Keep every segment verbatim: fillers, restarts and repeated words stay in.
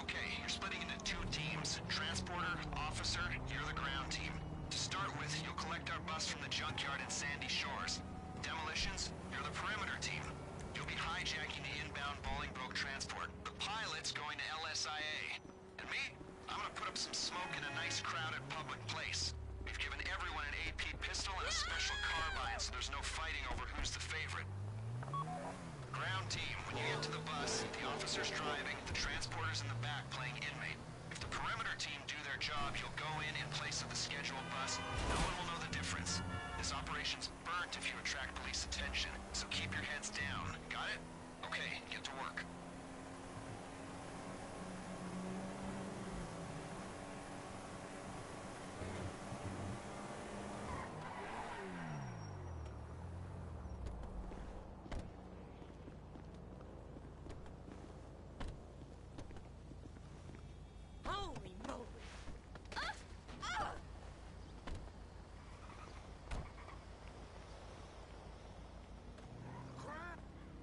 Okay, you're splitting into two teams. Transporter, officer, you're the ground team. To start with, you'll collect our bus from the junkyard in Sandy Shores. Demolitions, you're the perimeter team. You'll be hijacking the inbound Bolingbroke transport. The pilot's going to L S I A. And me? I'm gonna put up some smoke in a nice crowded public place. We've given everyone an A P pistol and a special carbine so there's no fighting over who's the favorite. Ground team, when you get to the bus, the officer's driving, the transporter's in the back playing inmate. If the perimeter team do their job, you'll go in in place of the scheduled bus. No one will know the difference. This operation's burnt if you attract police attention, so keep your heads down. Got it? Okay, get to work. Holy moly! Ah! Ah! Crap!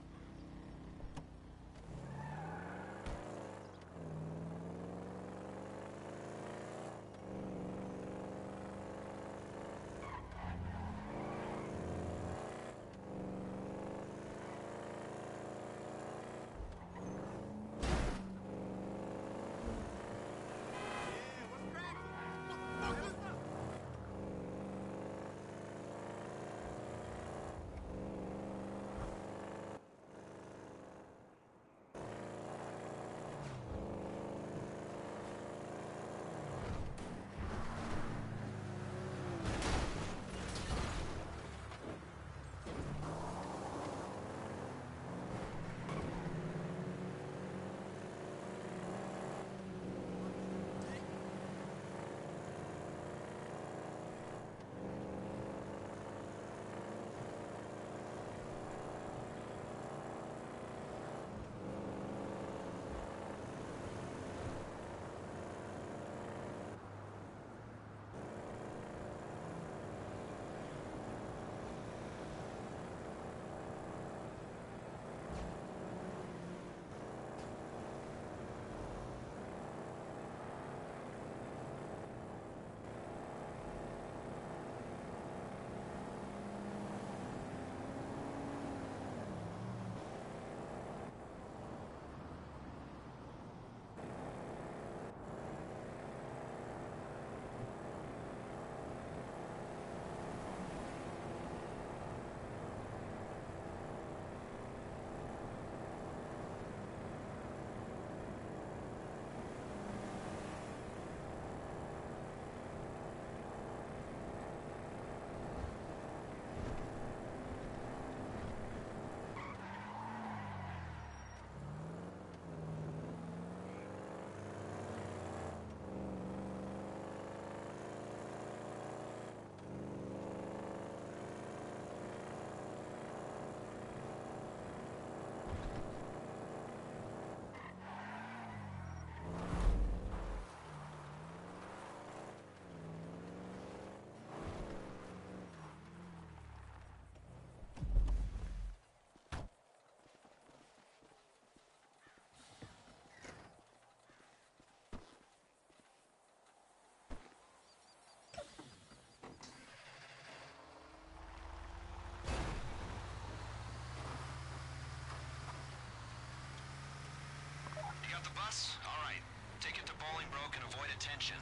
You got the bus? All right. Take it to Bolingbroke and avoid attention.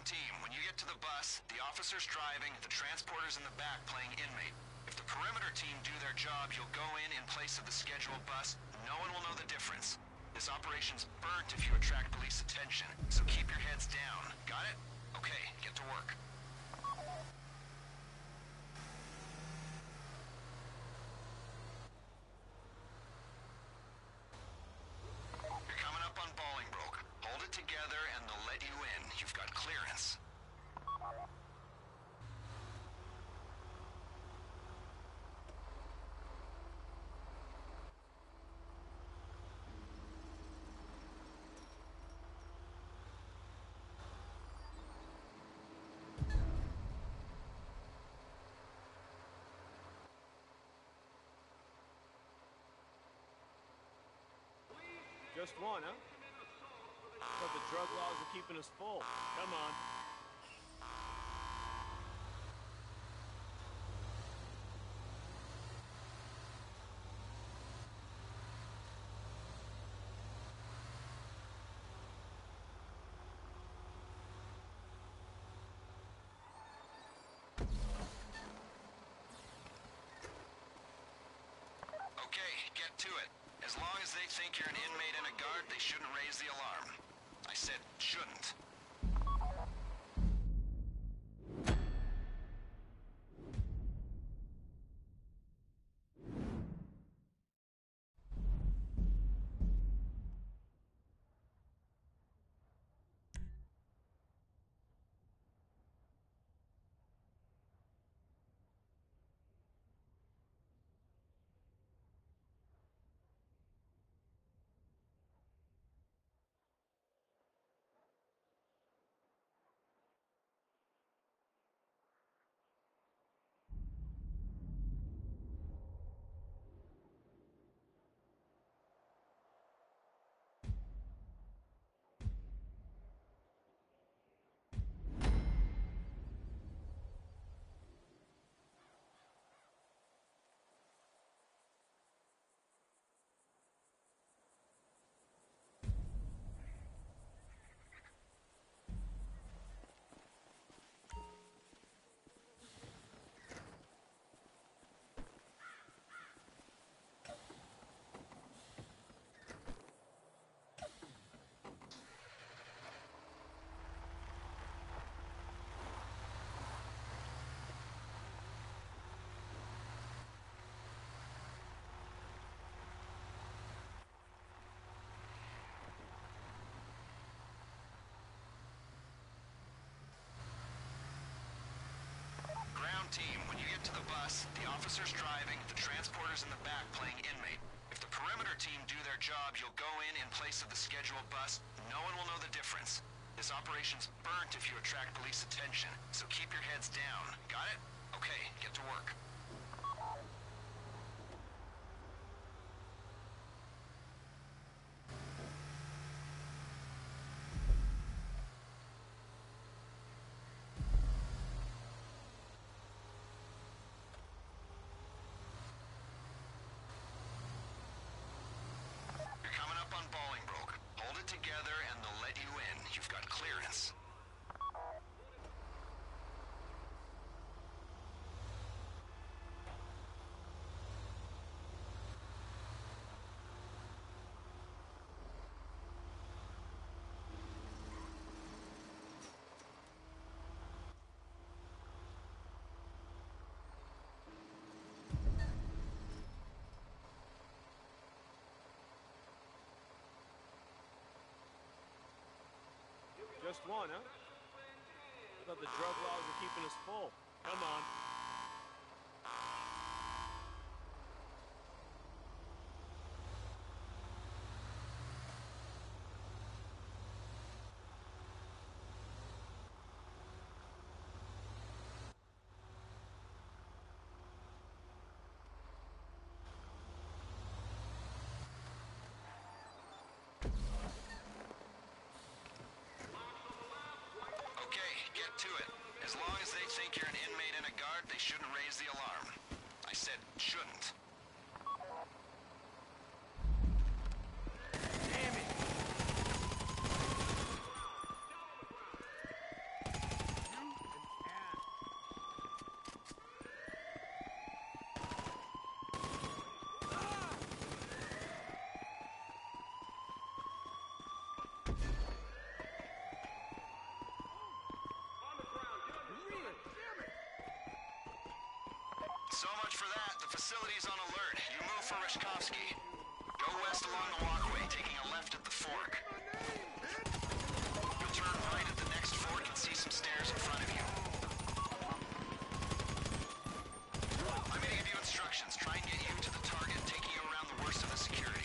Ground team, when you get to the bus, the officer's driving, the transporter's in the back playing inmate. If the perimeter team do their job, you'll go in in place of the scheduled bus. No one will know the difference. This operation's burnt if you attract police attention, so keep your heads down. Got it? Okay, get to work. You're coming up on Bolingbroke. Hold it together and they'll let you in. You've got clearance. Just one, huh? But the drug laws are keeping us full. Come on. Okay, get to it. As long as they think you're an inmate and a guard, they shouldn't raise the alarm. I said shouldn't. Team, when you get to the bus, the officer's driving, the transporter's in the back playing inmate. If the perimeter team do their job, you'll go in in place of the scheduled bus. No one will know the difference. This operation's burnt if you attract police attention, so keep your heads down. Got it? Okay, get to work. Bolingbroke. Hold it together and they'll let you in. You've got clearance. Just one, huh? I thought the drug laws were keeping us full. Come on. To it. As long as they think you're an inmate and a guard, they shouldn't raise the alarm. I said shouldn't. Damn it! So much for that. The facility's on alert. You move for Reshkovsky. Go west along the walkway, taking a left at the fork. You'll turn right at the next fork and see some stairs in front of you. I'm gonna give you instructions. Try and get you to the target, taking you around the worst of the security.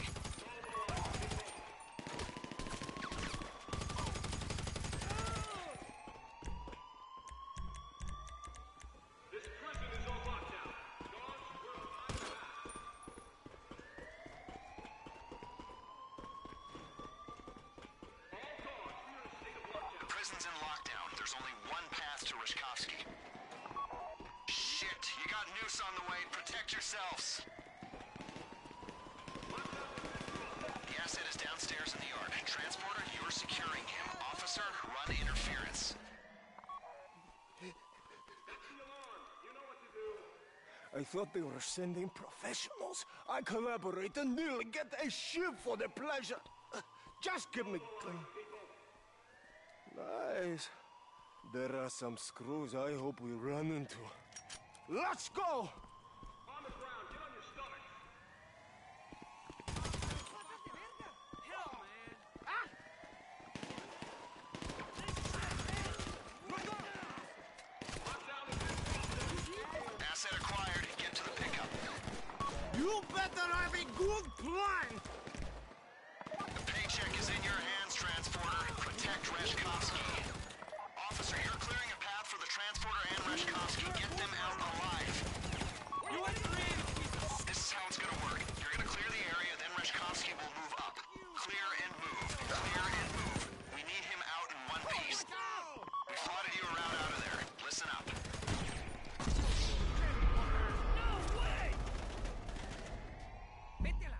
Prison's in lockdown. There's only one path to Reshkovsky. Shit, you got Noose on the way. Protect yourselves. The asset is downstairs in the yard. Transporter, you're securing him. Officer, run interference. I thought they were sending professionals. I collaborate and nearly get a ship for the pleasure. Just give me clean. Nice. There are some screws I hope we run into. Let's go! On the ground, get on your stomach. Hell, man. Asset acquired. Get to the pickup. You better have a good plan! The paycheck is in your hands, Transporter. Protect Reshkovsky. Officer, you're clearing a path for the Transporter and Reshkovsky. Get them out alive. You want to leave? This is how it's gonna work. You're gonna clear the area, then Reshkovsky will move up. Clear and move. Clear and move. We need him out in one piece. We plotted you a route out of there. Listen up. No way! Vete a la...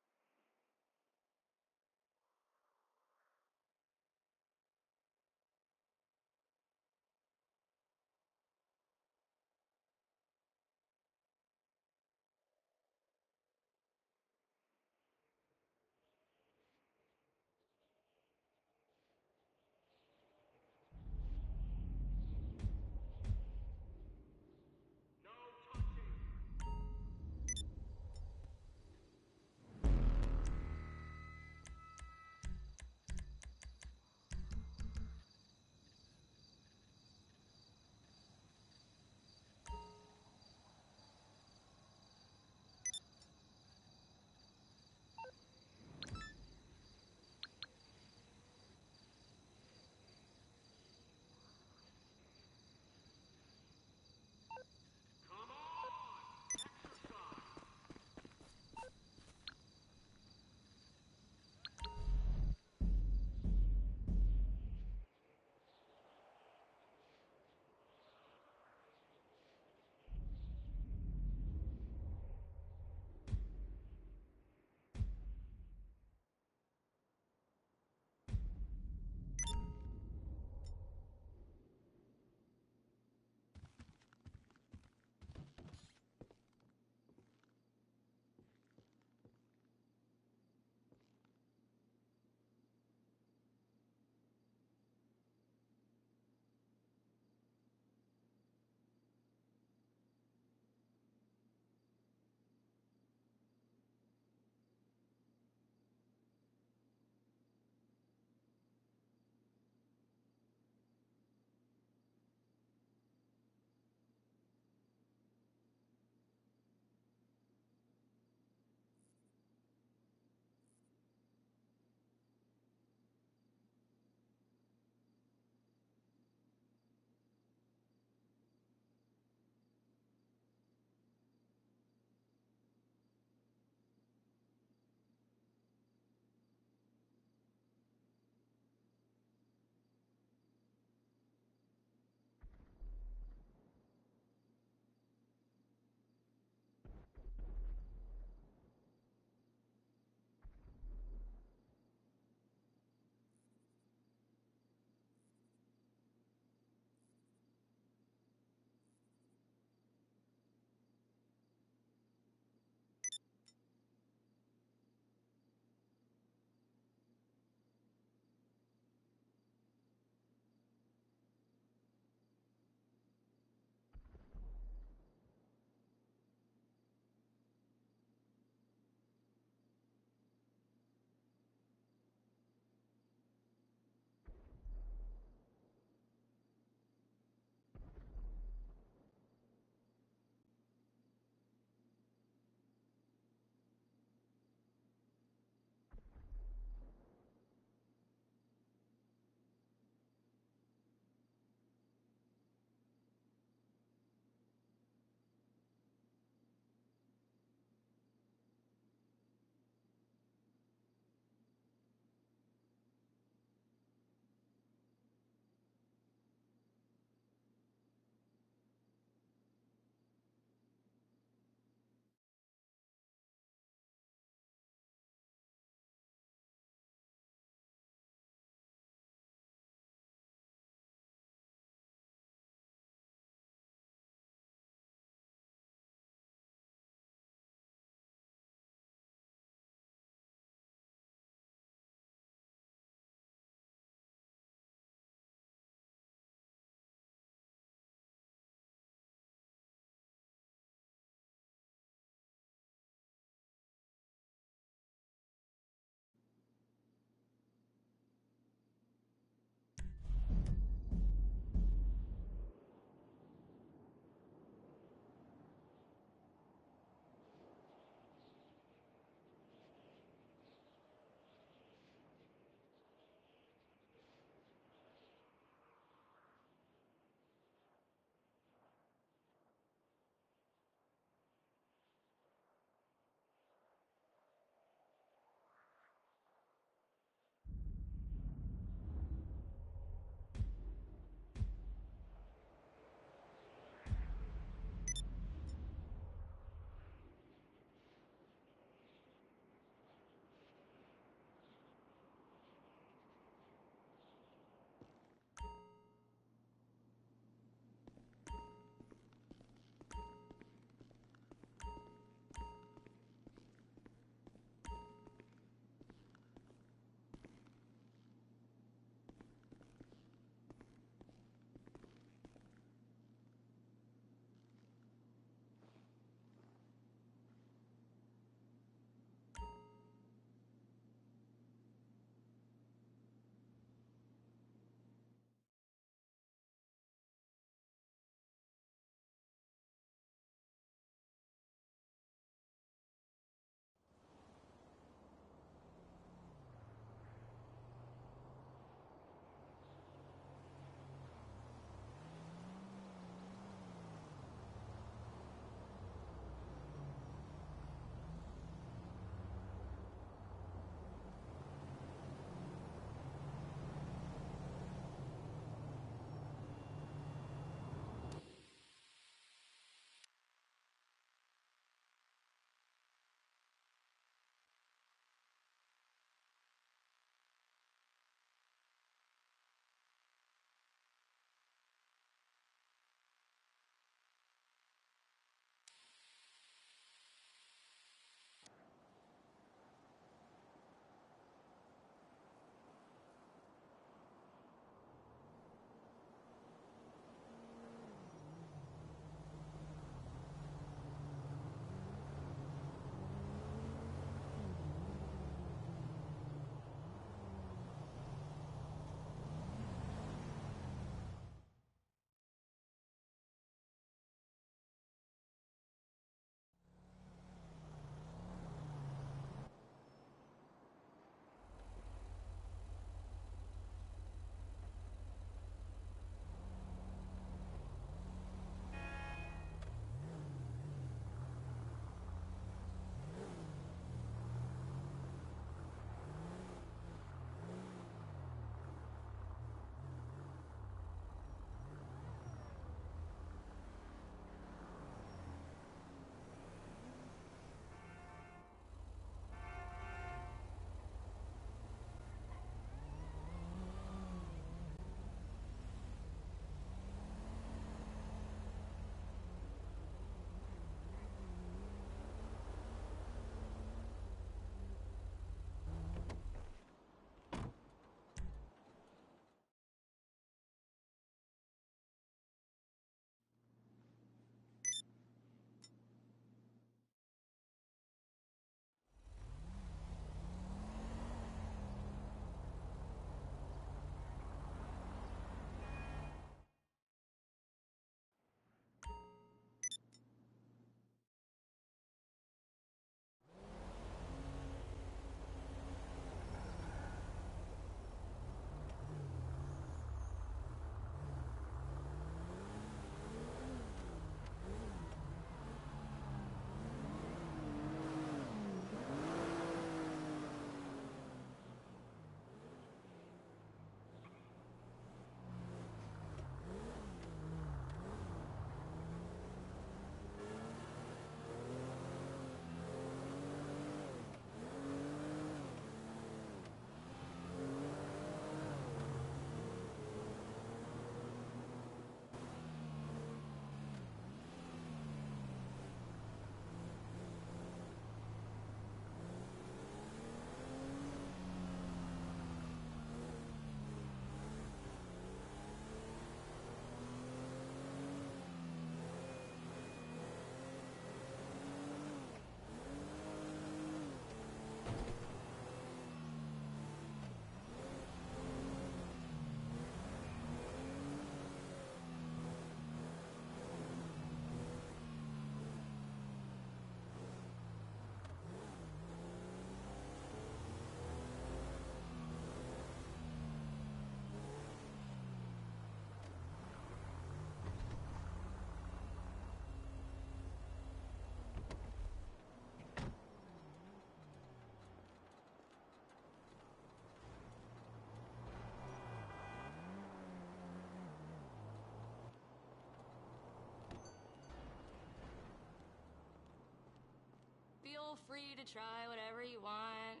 free to try whatever you want.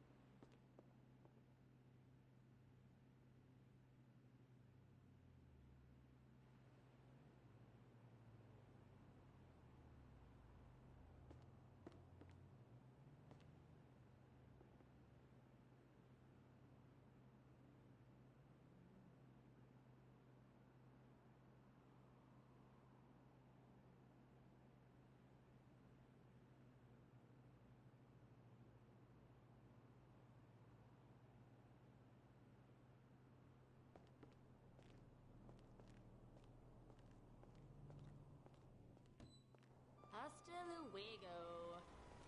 Hasta luego.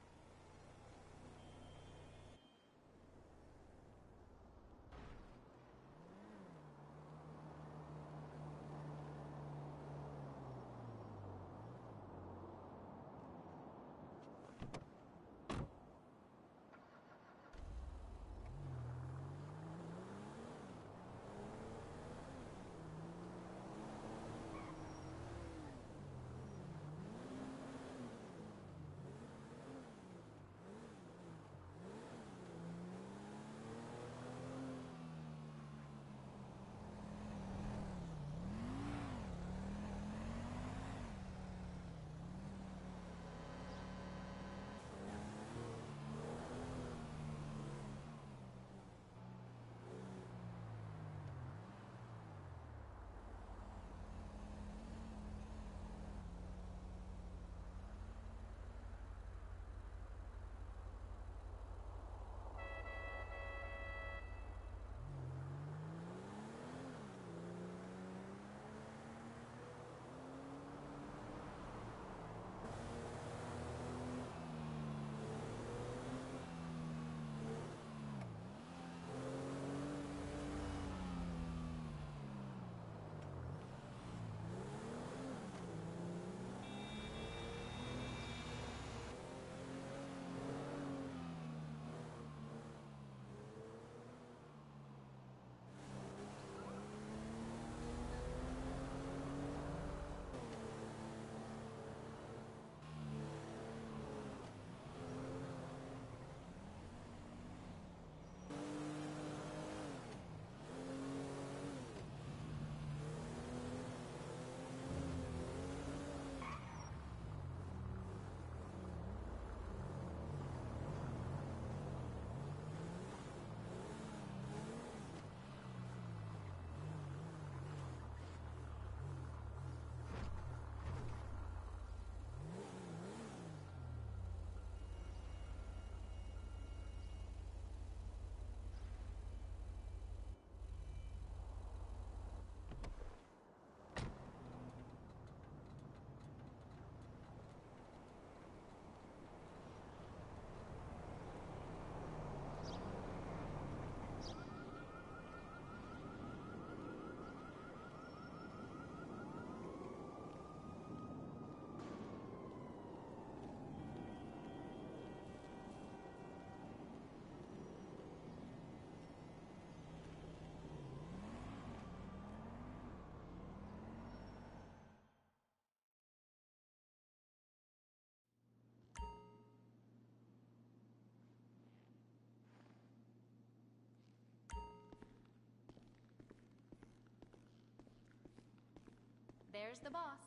There's the boss.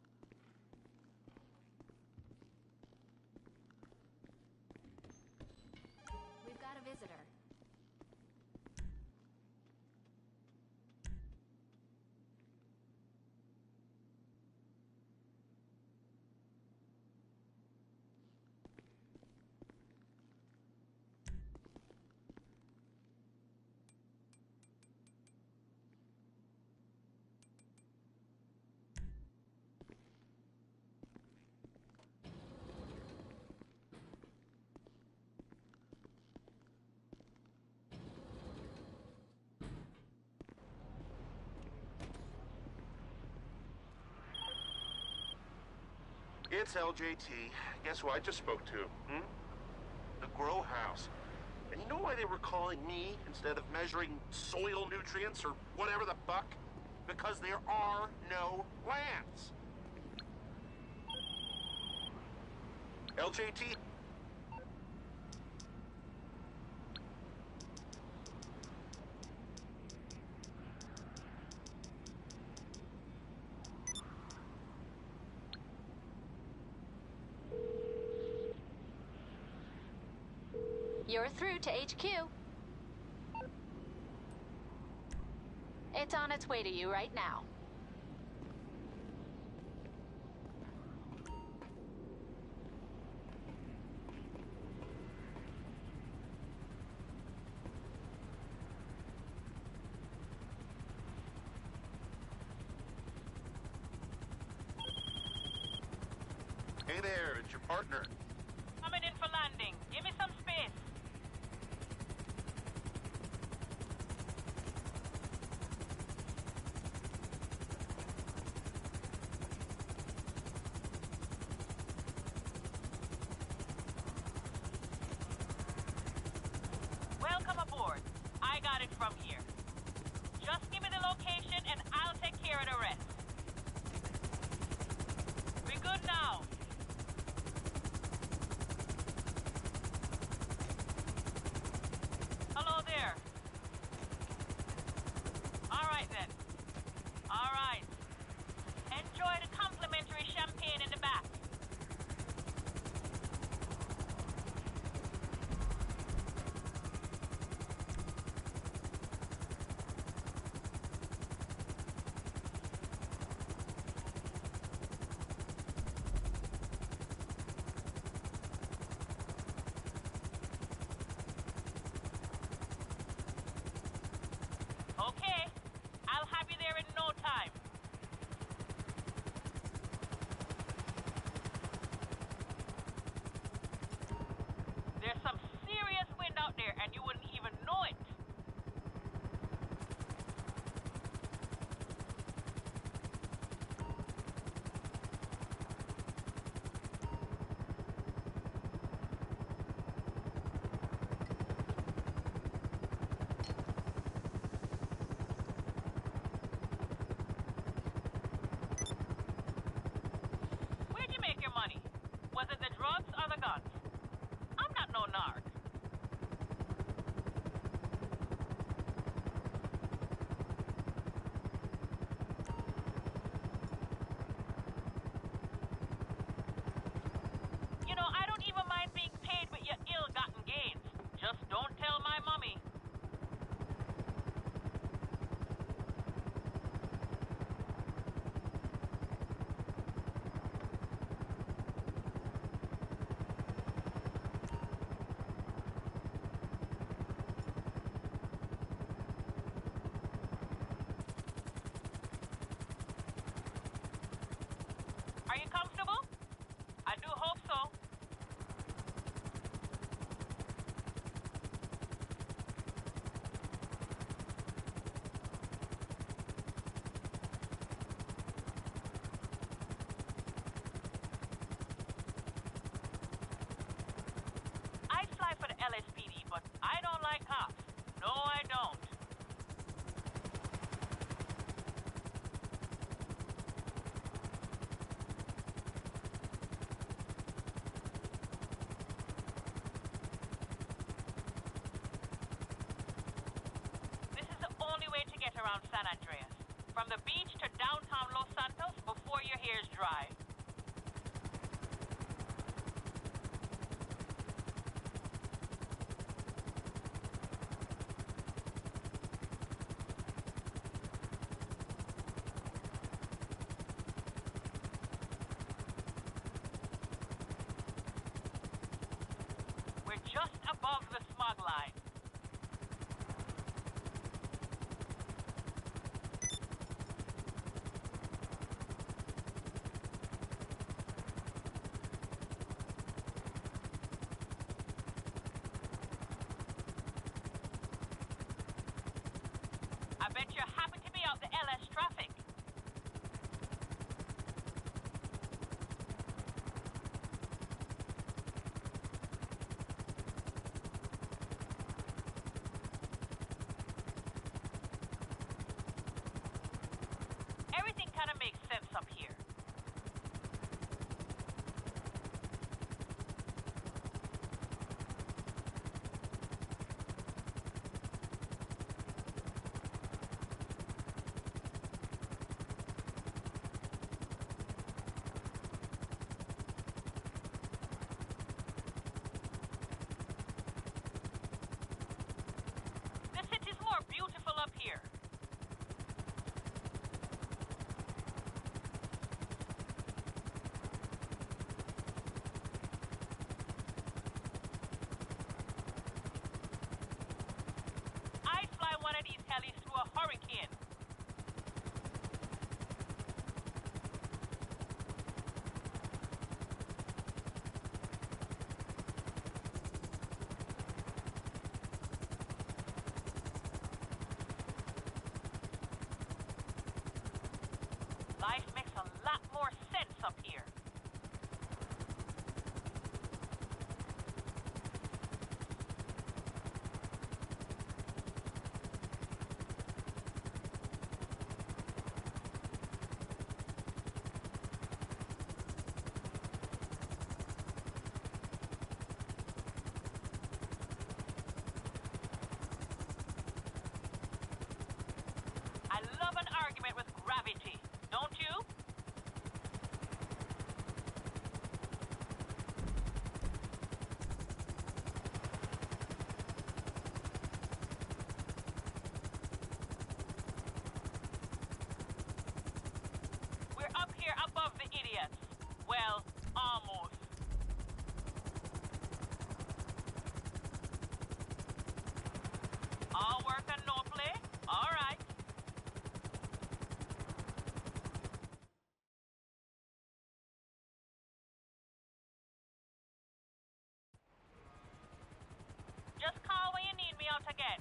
We've got a visitor. It's L J T. Guess who I just spoke to? Hmm? The grow house. And you know why they were calling me instead of measuring soil nutrients or whatever the fuck? Because there are no lands. L J T, You're through to H Q. It's on its way to you right now. Hey there, it's your partner. Coming in for landing. Give me some space. Welcome aboard. I got it from here. Just give me the location and I'll take care of the rest. We good now? Hello there. All right then. All right. Enjoy the complimentary champagne in the back. Okay. I'll have you there in no time. There's some serious wind out there and you wouldn't even know it. Where'd you make your money? Was it the drugs or the guns? I'm not no narc. You know, I don't even mind being paid with your ill-gotten gains. Just don't tell my mommy. Are you comfortable? I do hope so. I'd fly for the L S P D, but I don't like cops. No, I don't. This is the only way to get around San Andreas. From the beach to downtown Los Santos before your hair's dry. We're just above the smog line. I bet you're happy to be out the L S traffic. Everything kind of makes sense up here. up here. I love an argument with gravity, don't you? We're up here above the idiots. Well, almost. All work and no play? All right. Just call when you need me out again.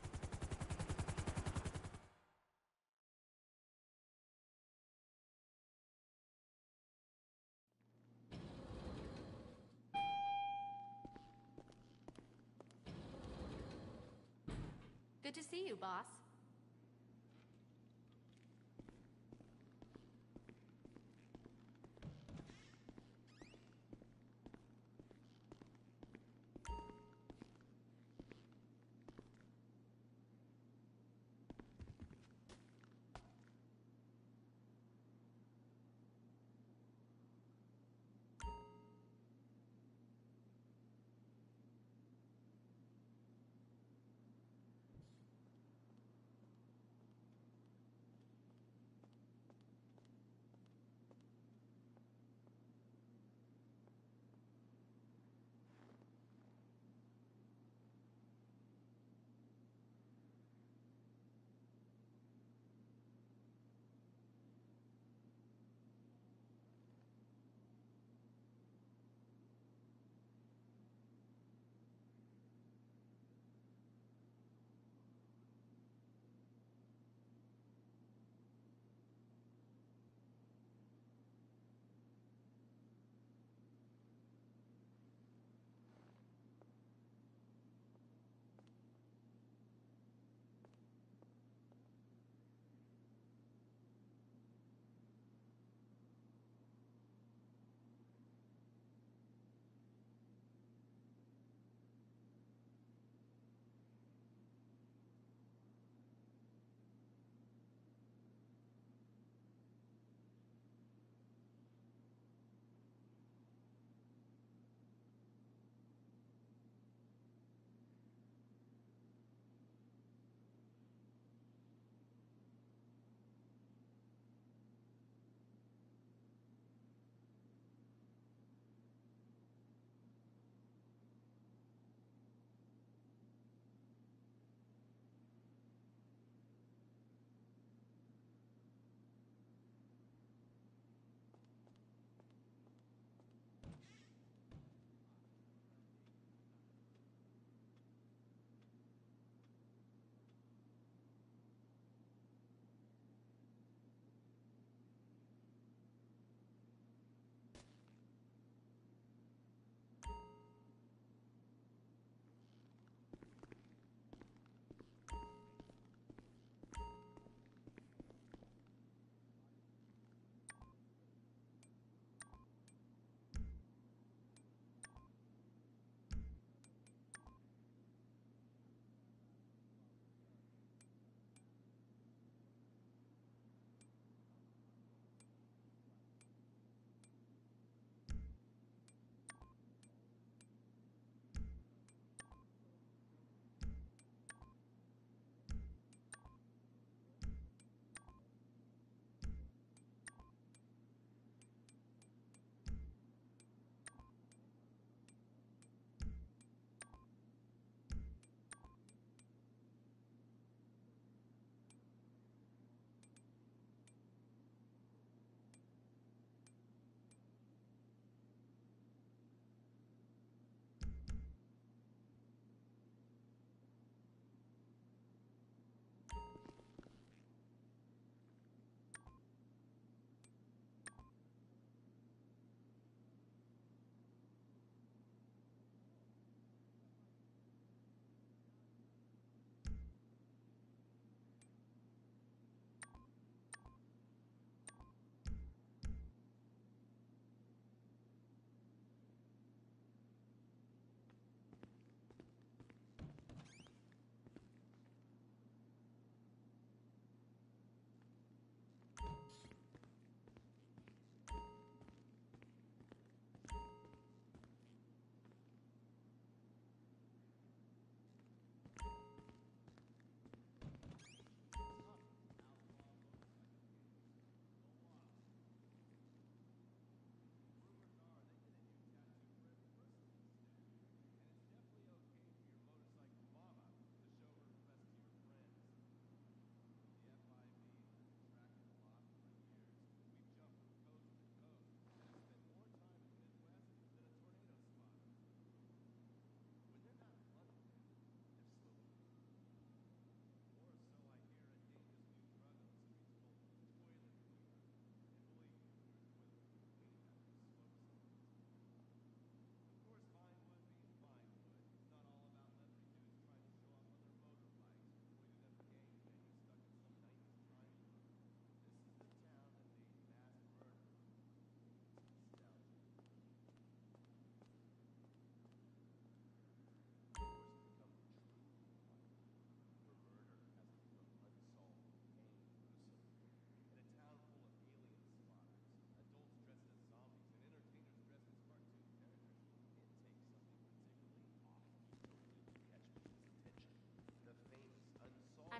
Good to see you, boss.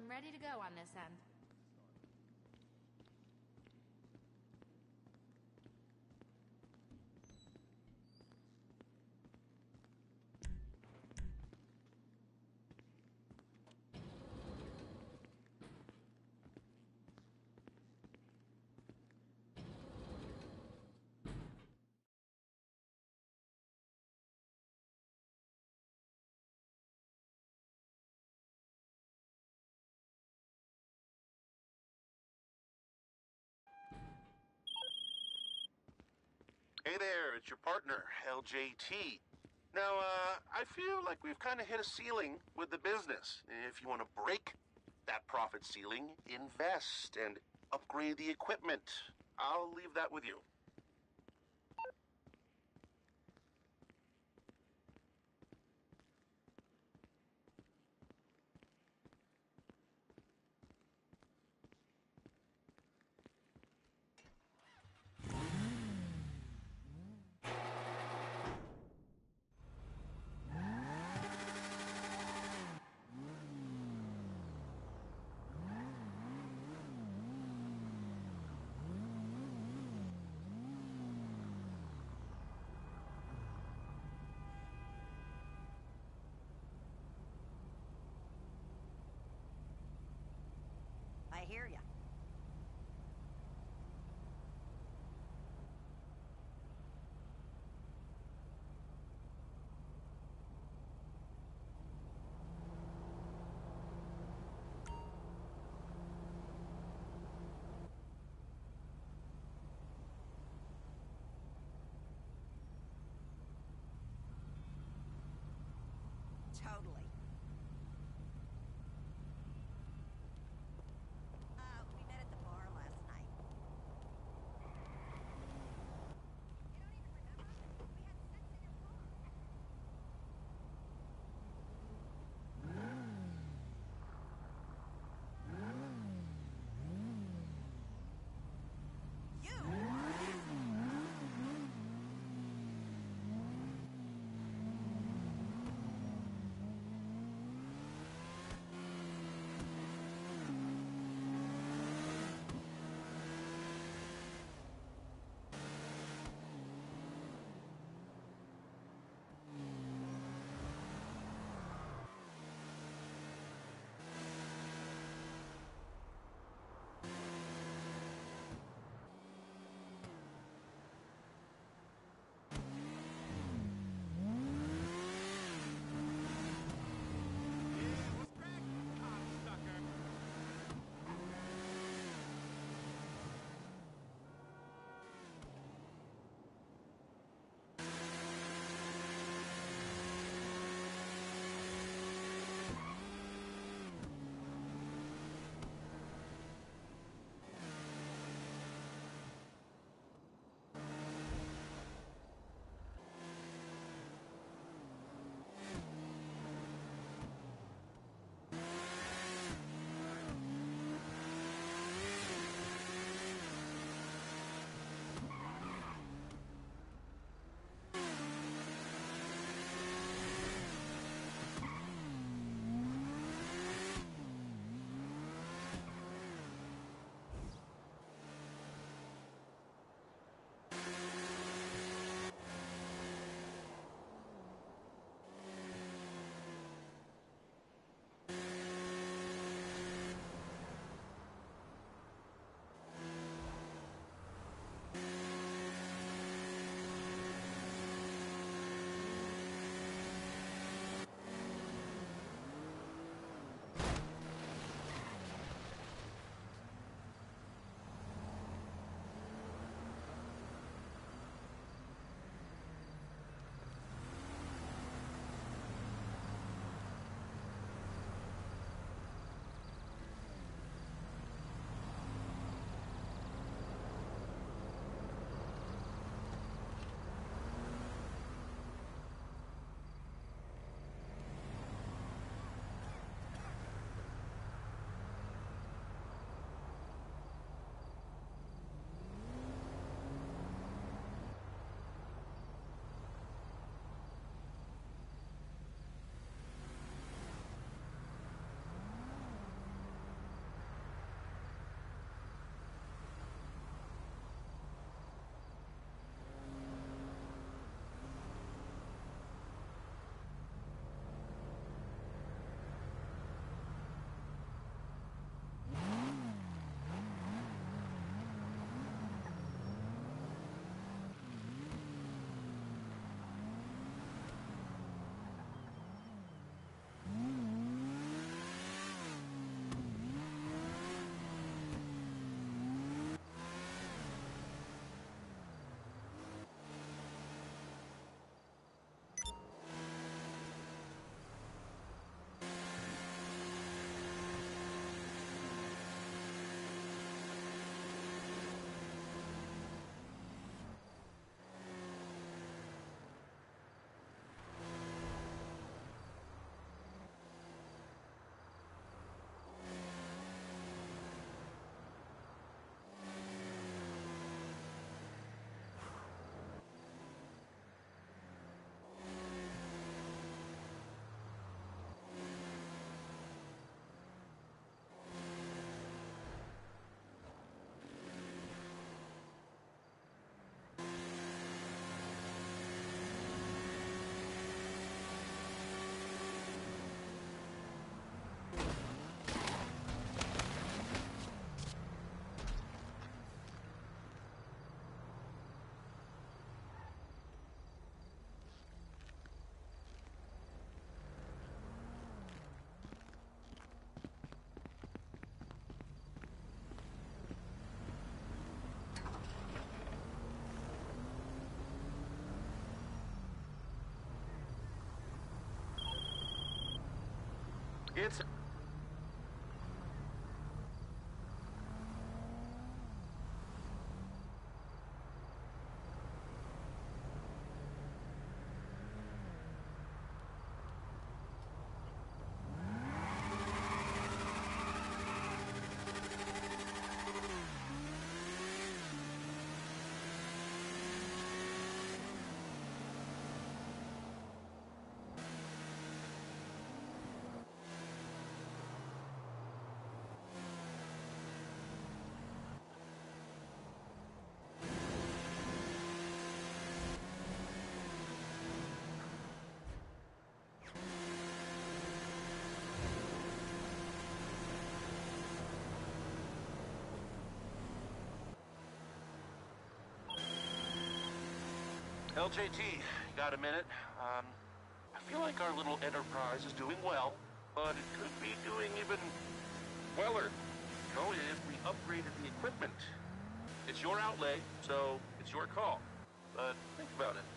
I'm ready to go on this end. Hey there, it's your partner, L J T. Now, uh, I feel like we've kind of hit a ceiling with the business. If you want to break that profit ceiling, invest and upgrade the equipment. I'll leave that with you. I hear ya. Totally. Uh, It's... L J T, got a minute? Um, I feel like our little enterprise is doing well, but it could be doing even weller. You know, if we upgraded the equipment. It's your outlay, so it's your call. But think about it.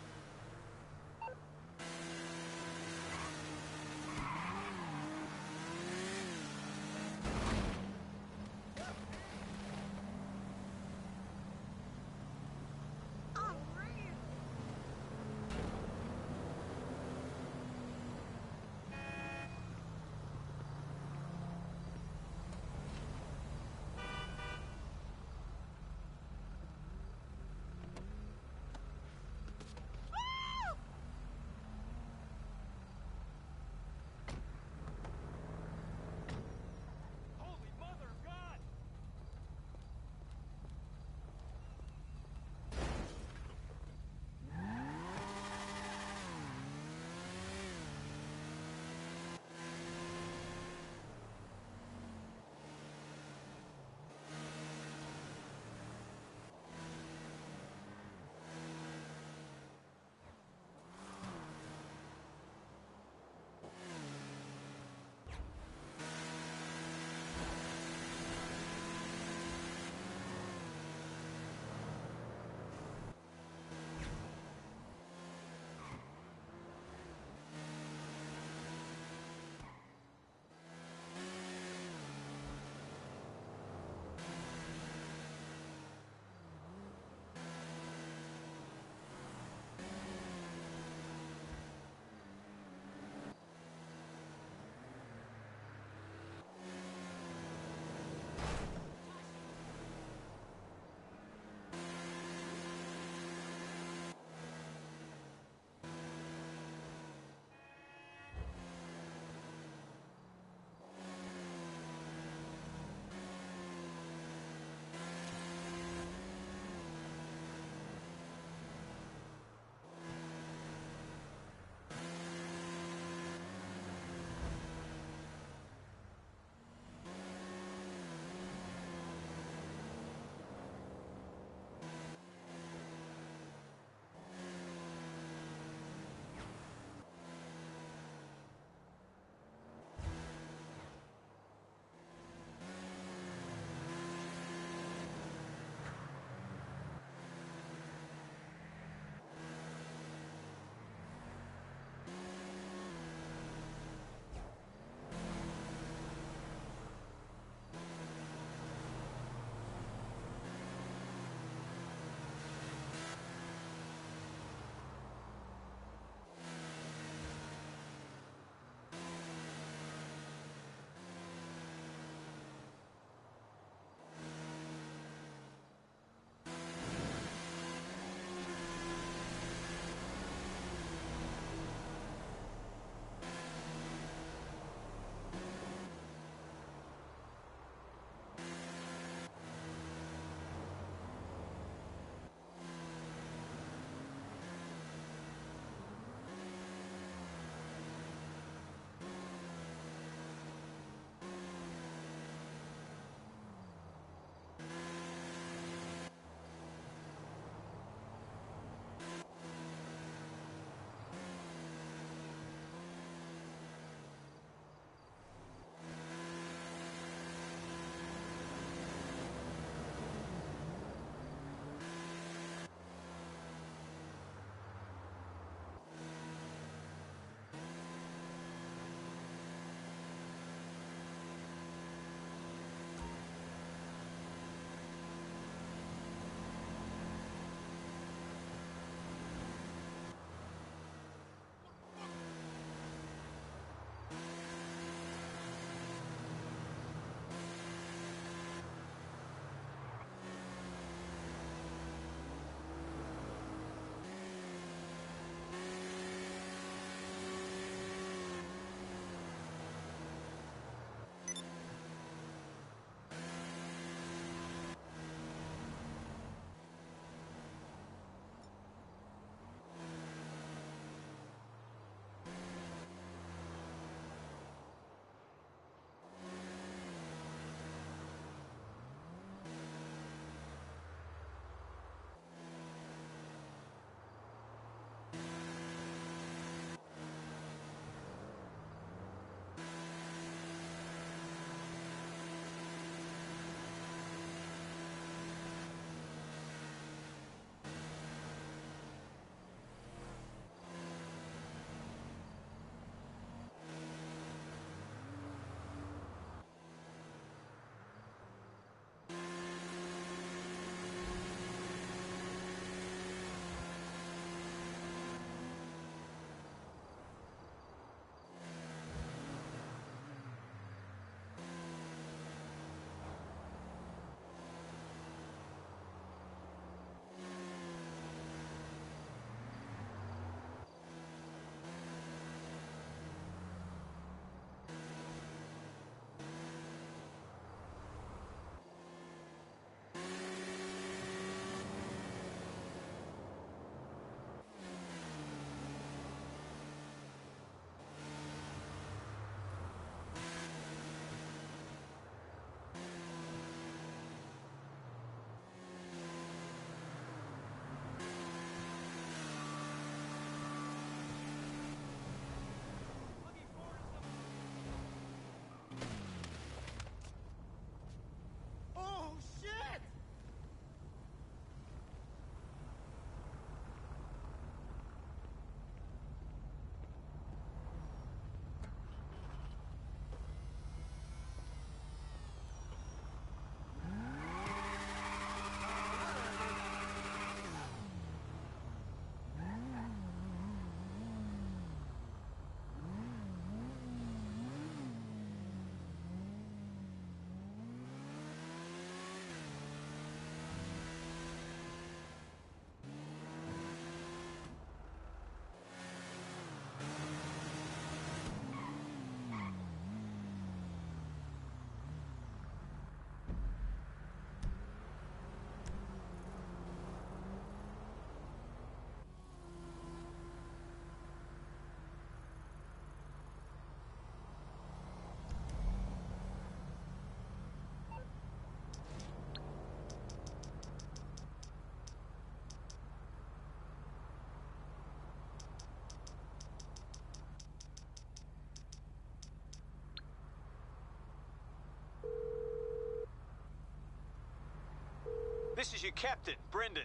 This is your captain, Brendan.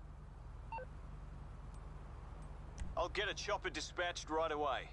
I'll get a chopper dispatched right away.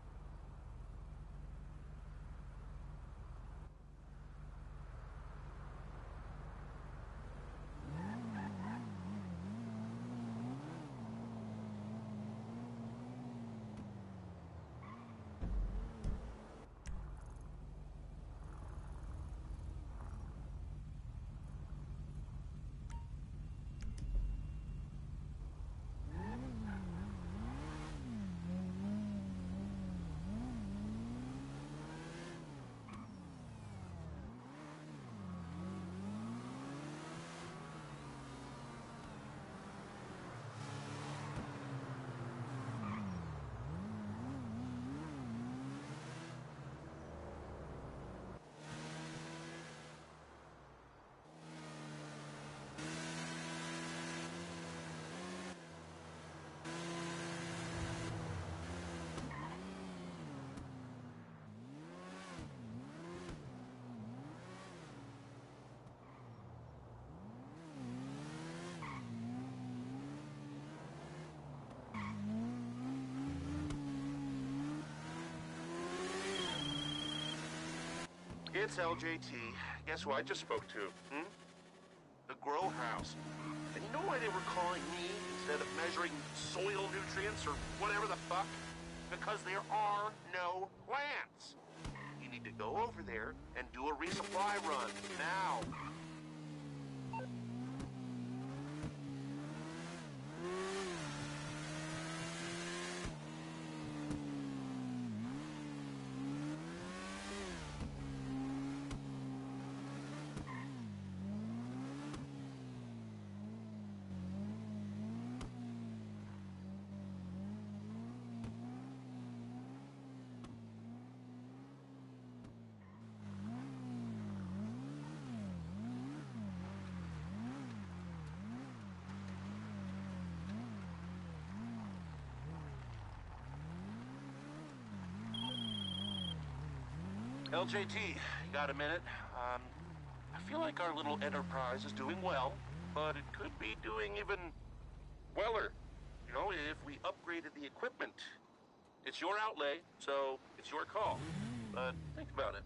It's L J T. Guess who I just spoke to? Hmm? The grow house. And you know why they were calling me instead of measuring soil nutrients or whatever the fuck? Because there are no plants. You need to go over there and do a resupply run now. L J T, you got a minute? Um, I feel like our little enterprise is doing well, but it could be doing even weller. You know, if we upgraded the equipment. It's your outlay, so it's your call. But think about it.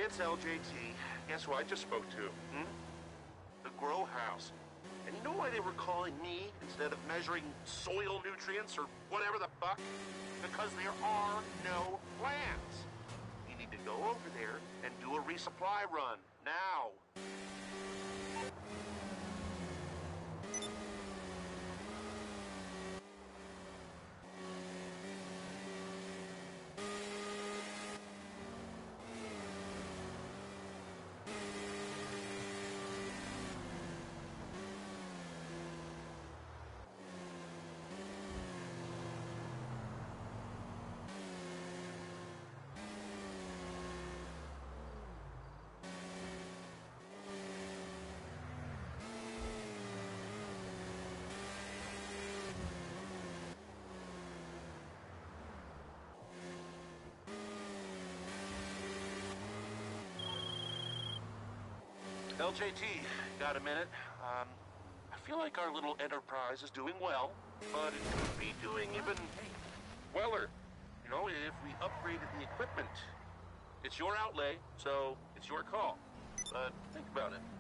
It's L J T. Guess who I just spoke to? Hmm? The Grow House. And you know why they were calling me instead of measuring soil nutrients or whatever the fuck? Because there are no plants. You need to go over there and do a resupply run. Now. L J T, got a minute? Um, I feel like our little enterprise is doing well, but it could be doing even weller. You know, if we upgraded the equipment. It's your outlay, so it's your call. But think about it.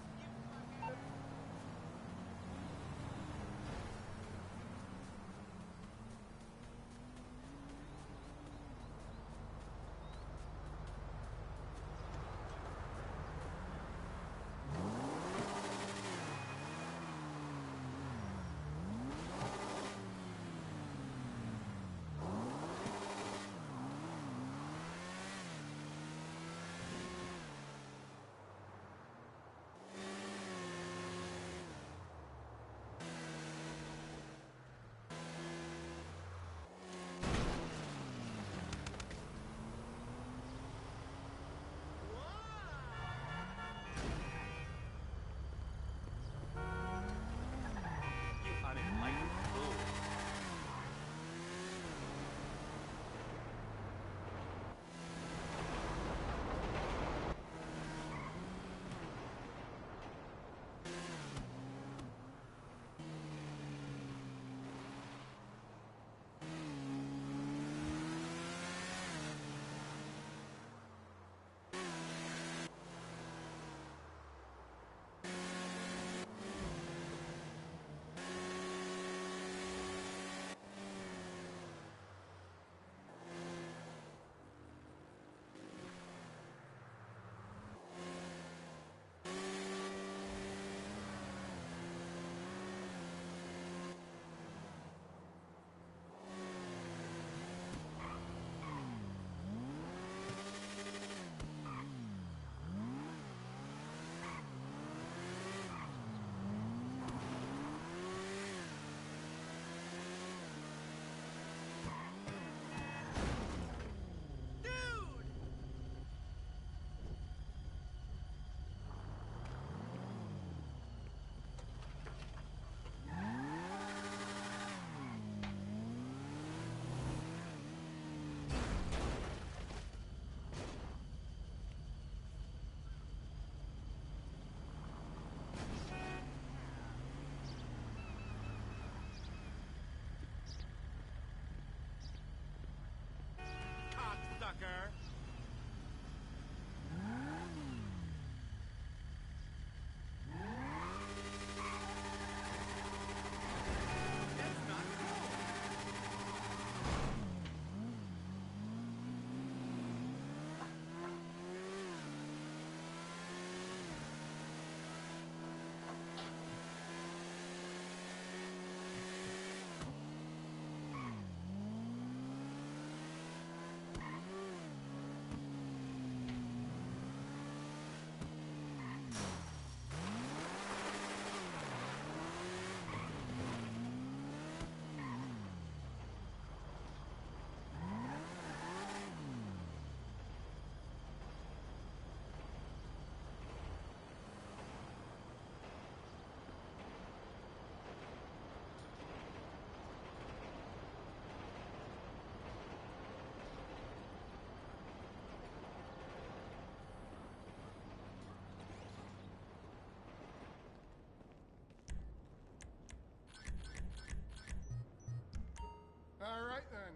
All right, then.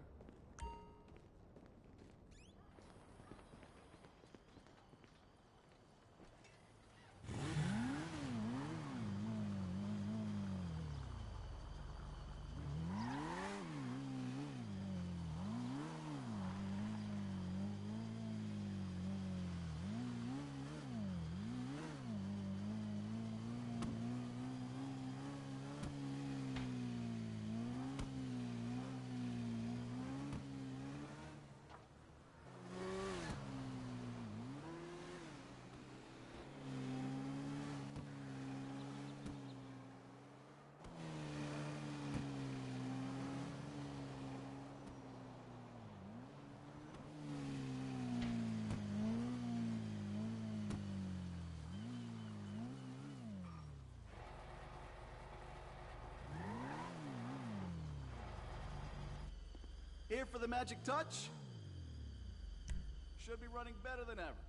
here for the magic touch? Should be running better than ever.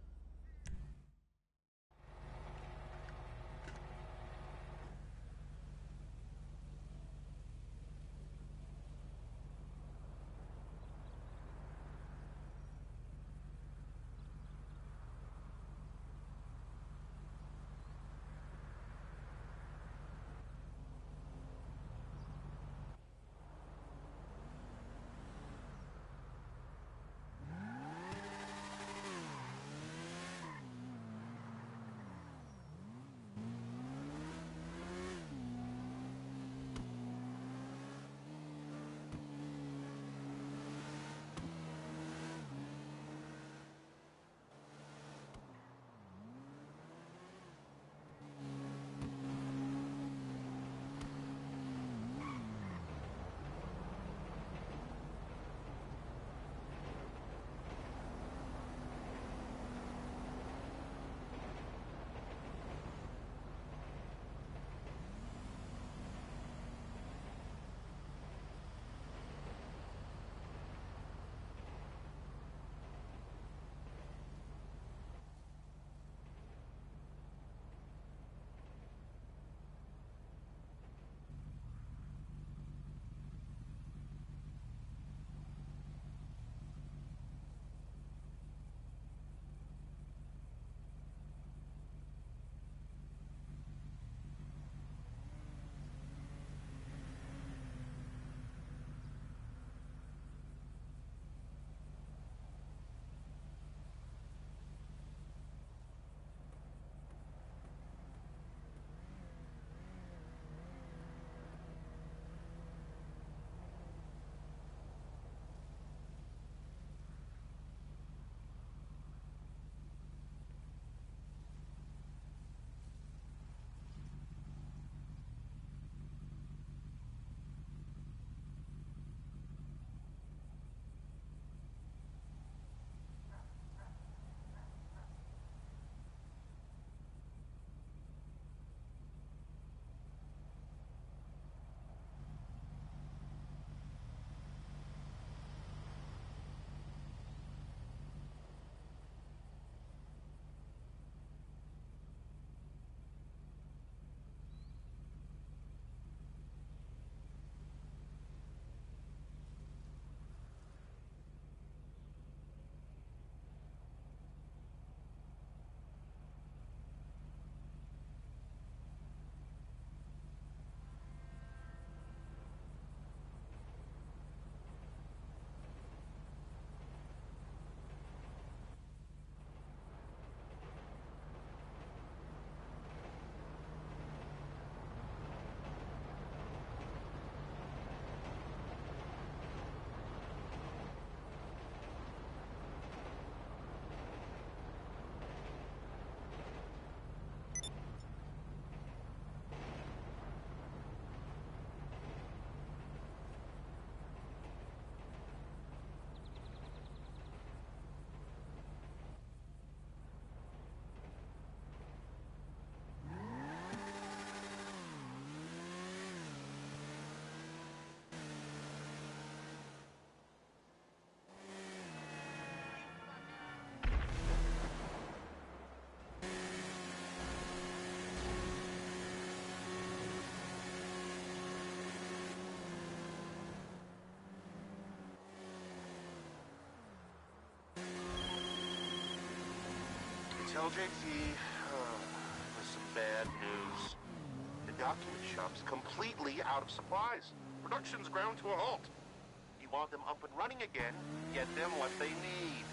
L J T, uh, with some bad news. The document shop's completely out of supplies. Production's ground to a halt. You want them up and running again, get them what they need.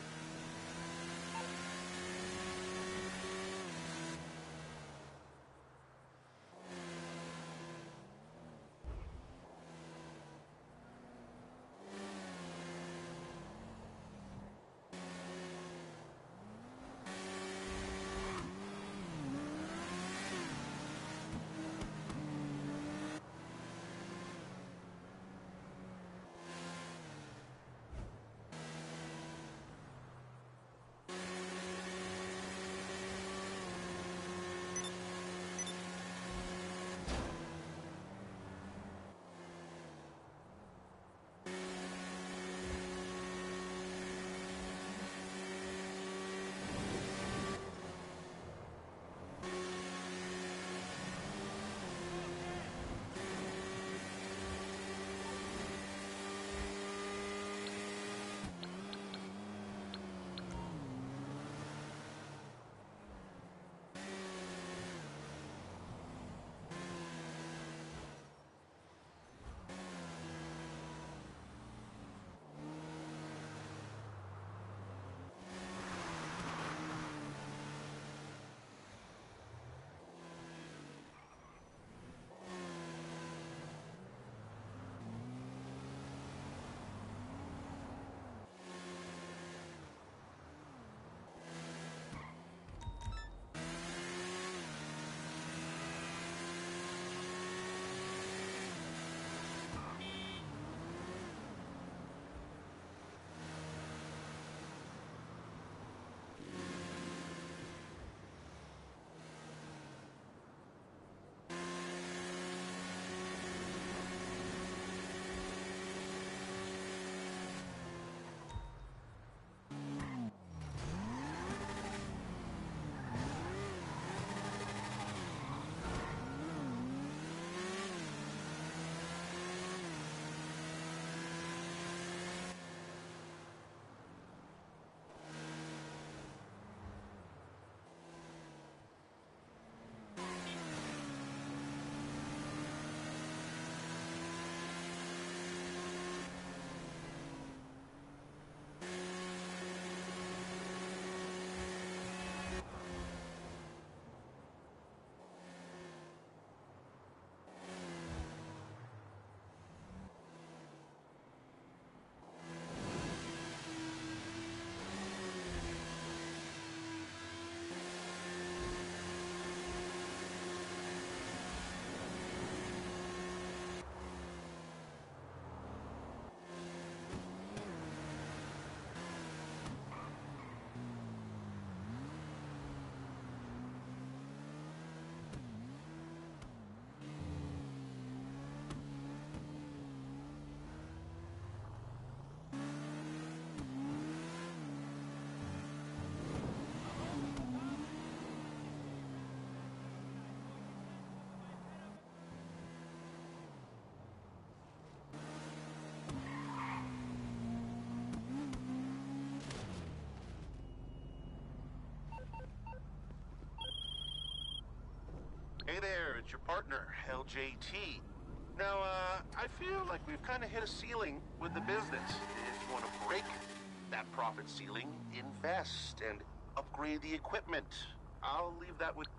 Hey there, it's your partner, L J T. Now, uh, I feel like we've kind of hit a ceiling with the business. If you want to break that profit ceiling, invest and upgrade the equipment. I'll leave that with...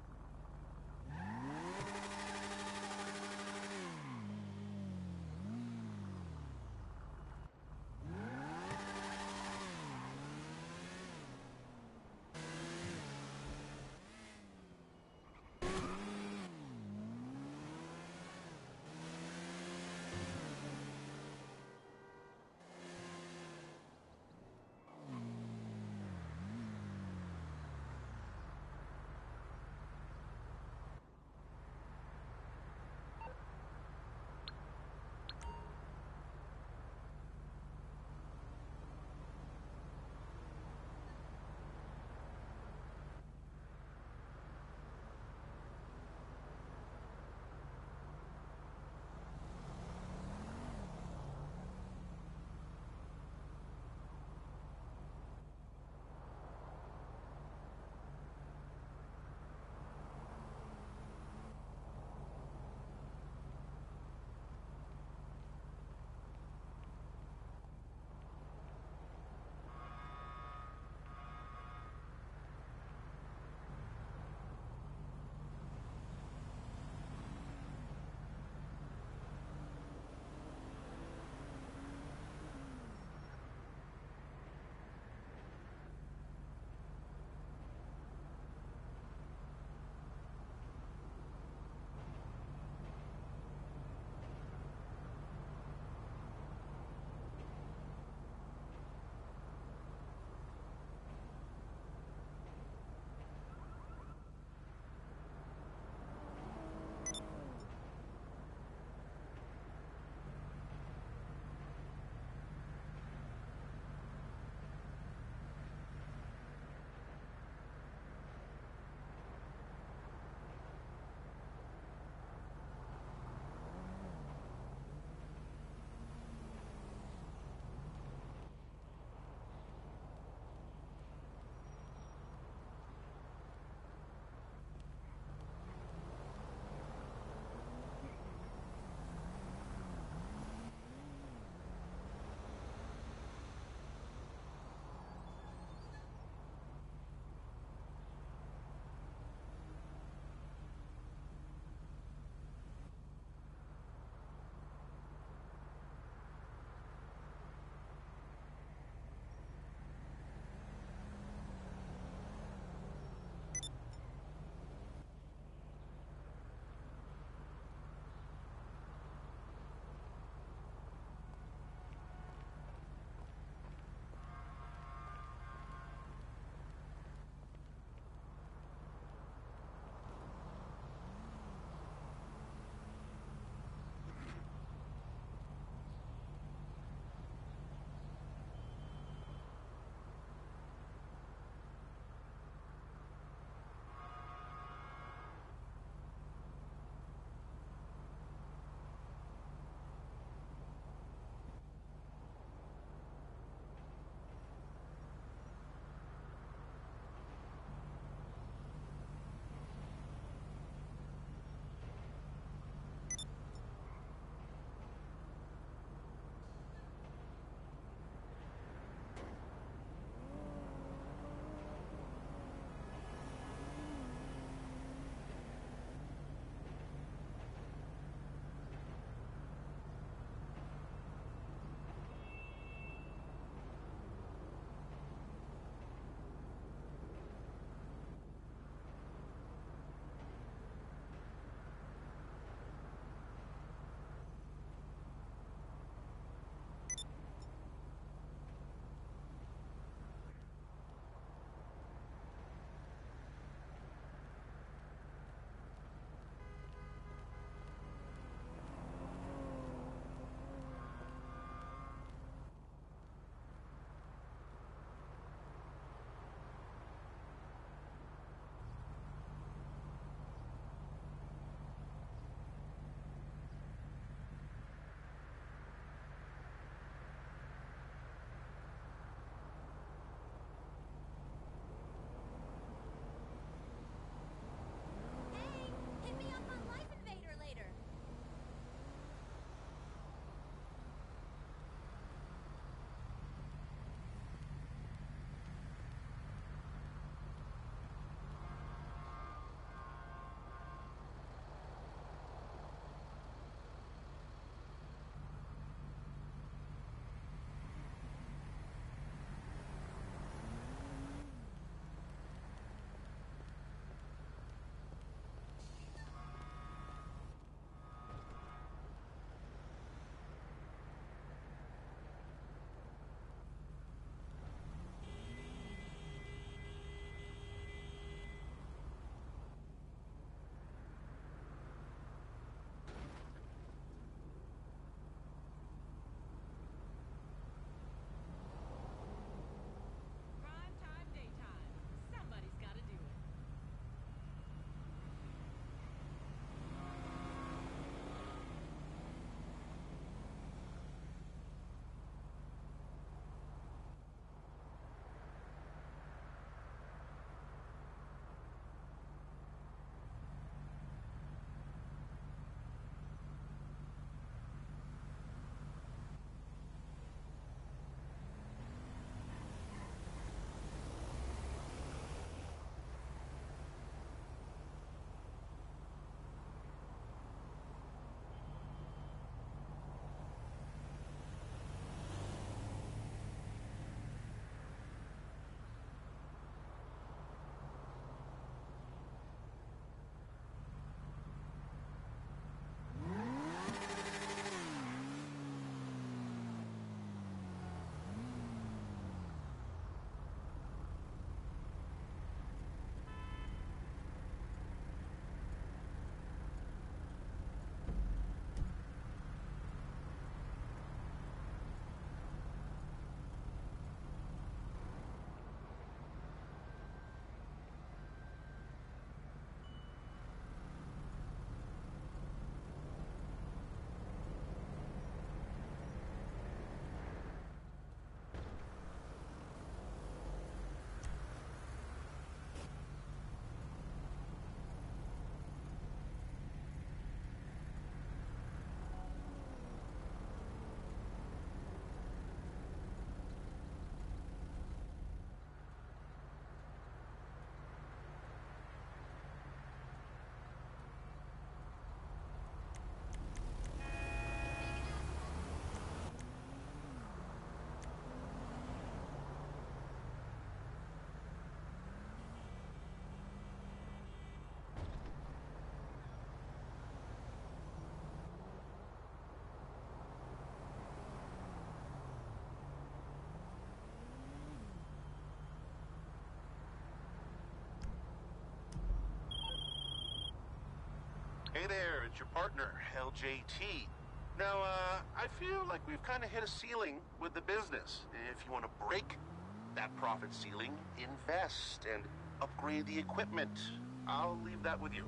it's your partner, L J T. Now, uh, I feel like we've kind of hit a ceiling with the business. If you want to break that profit ceiling, invest and upgrade the equipment. I'll leave that with you.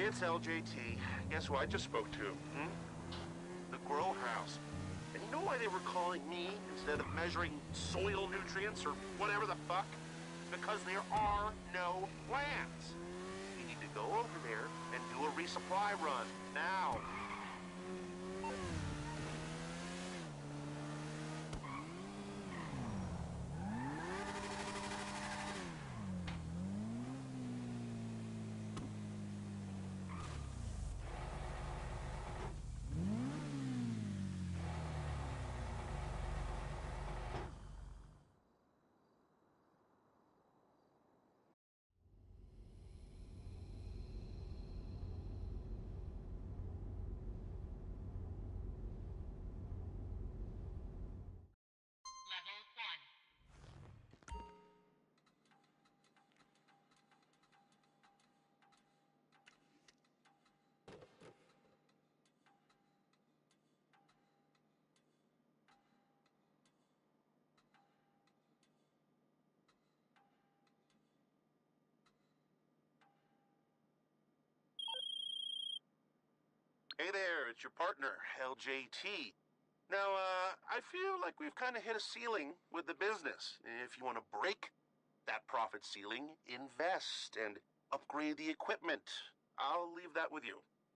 It's L J T. Guess who I just spoke to? Hmm? The grow house. And you know why they were calling me instead of measuring soil nutrients or whatever the fuck? Because there are no plants. You need to go over there and do a resupply run. Now. Hey there, it's your partner, L J T. Now, uh, I feel like we've kind of hit a ceiling with the business. If you want to break that profit ceiling, invest and upgrade the equipment. I'll leave that with you.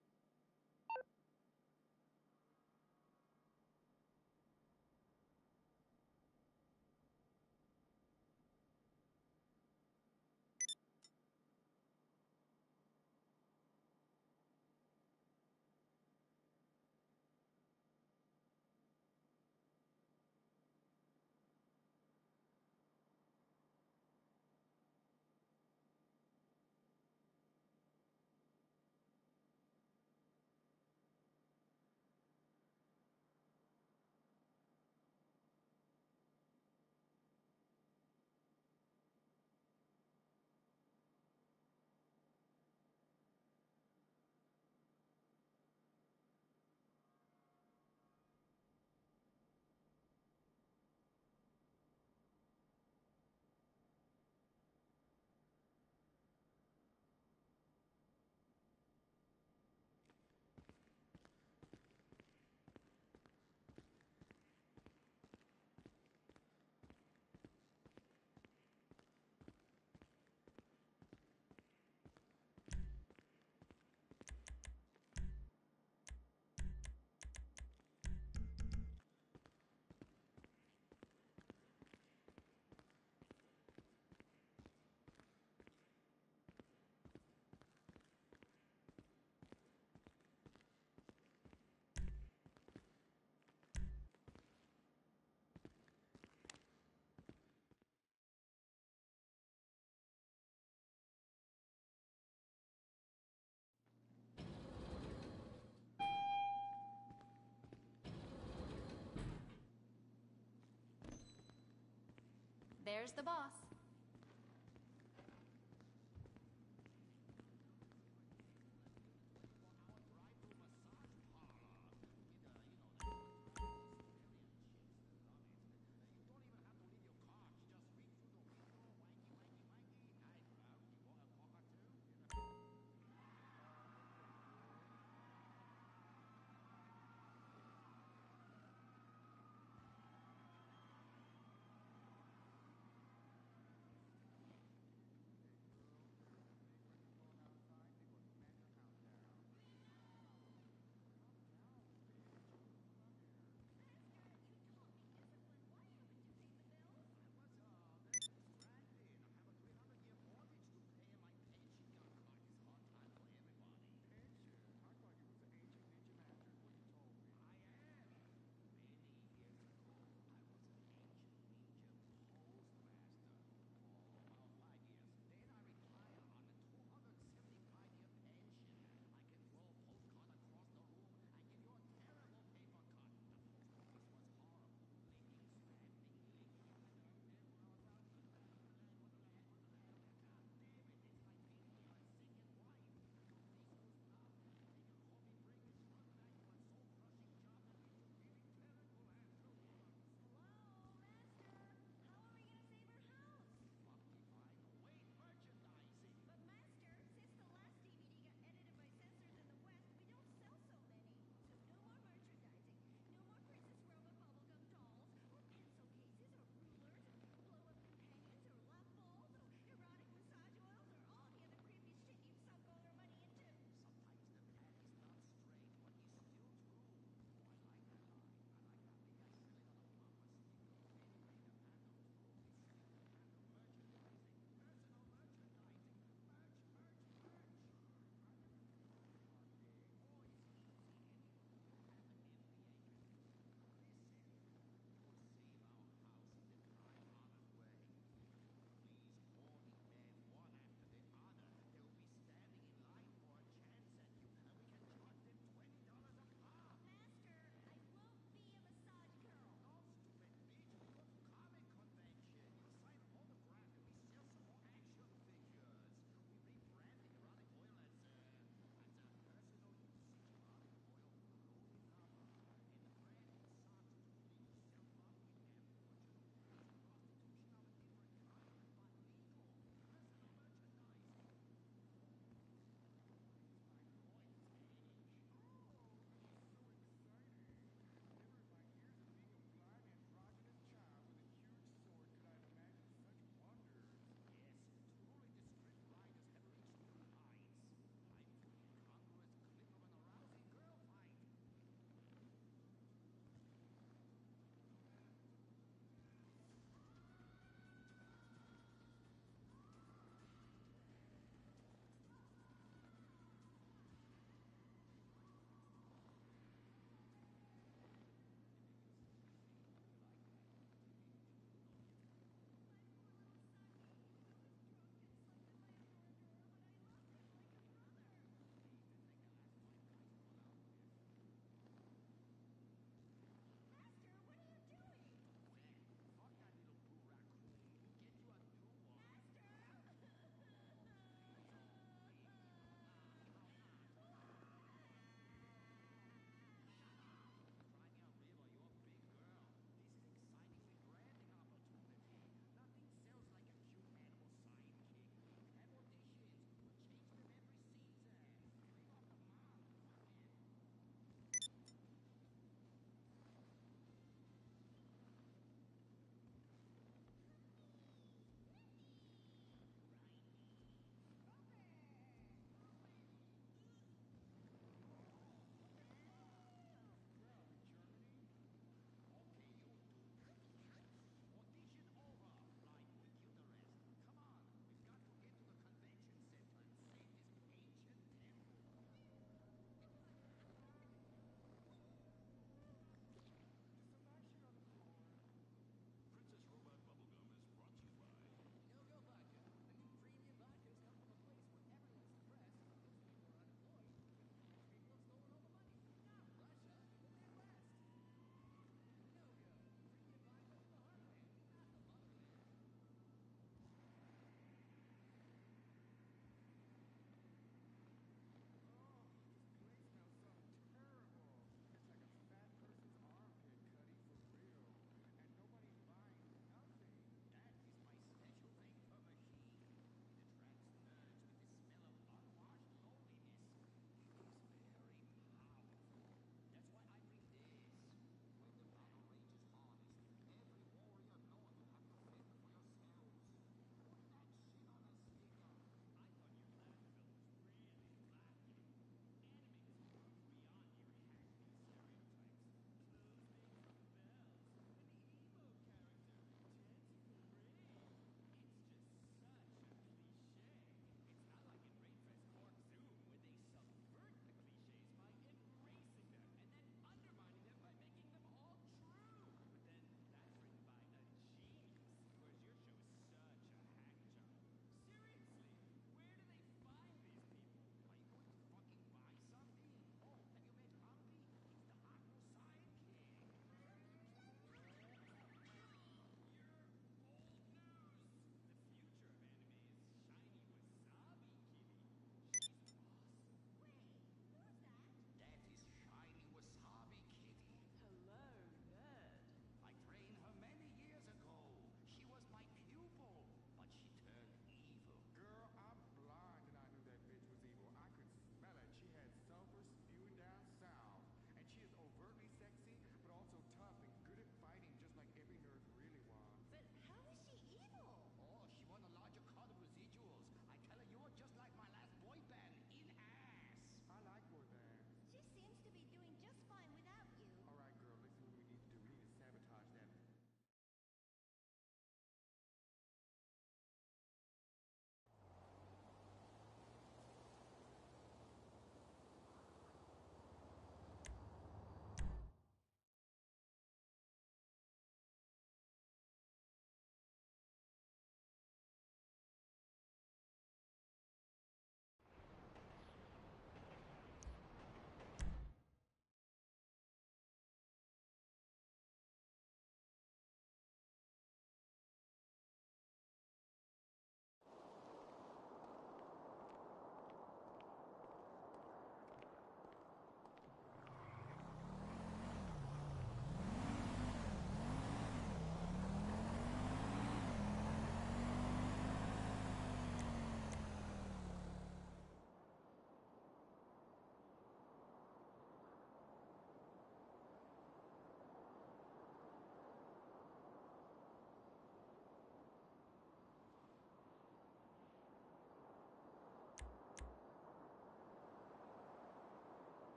There's the boss.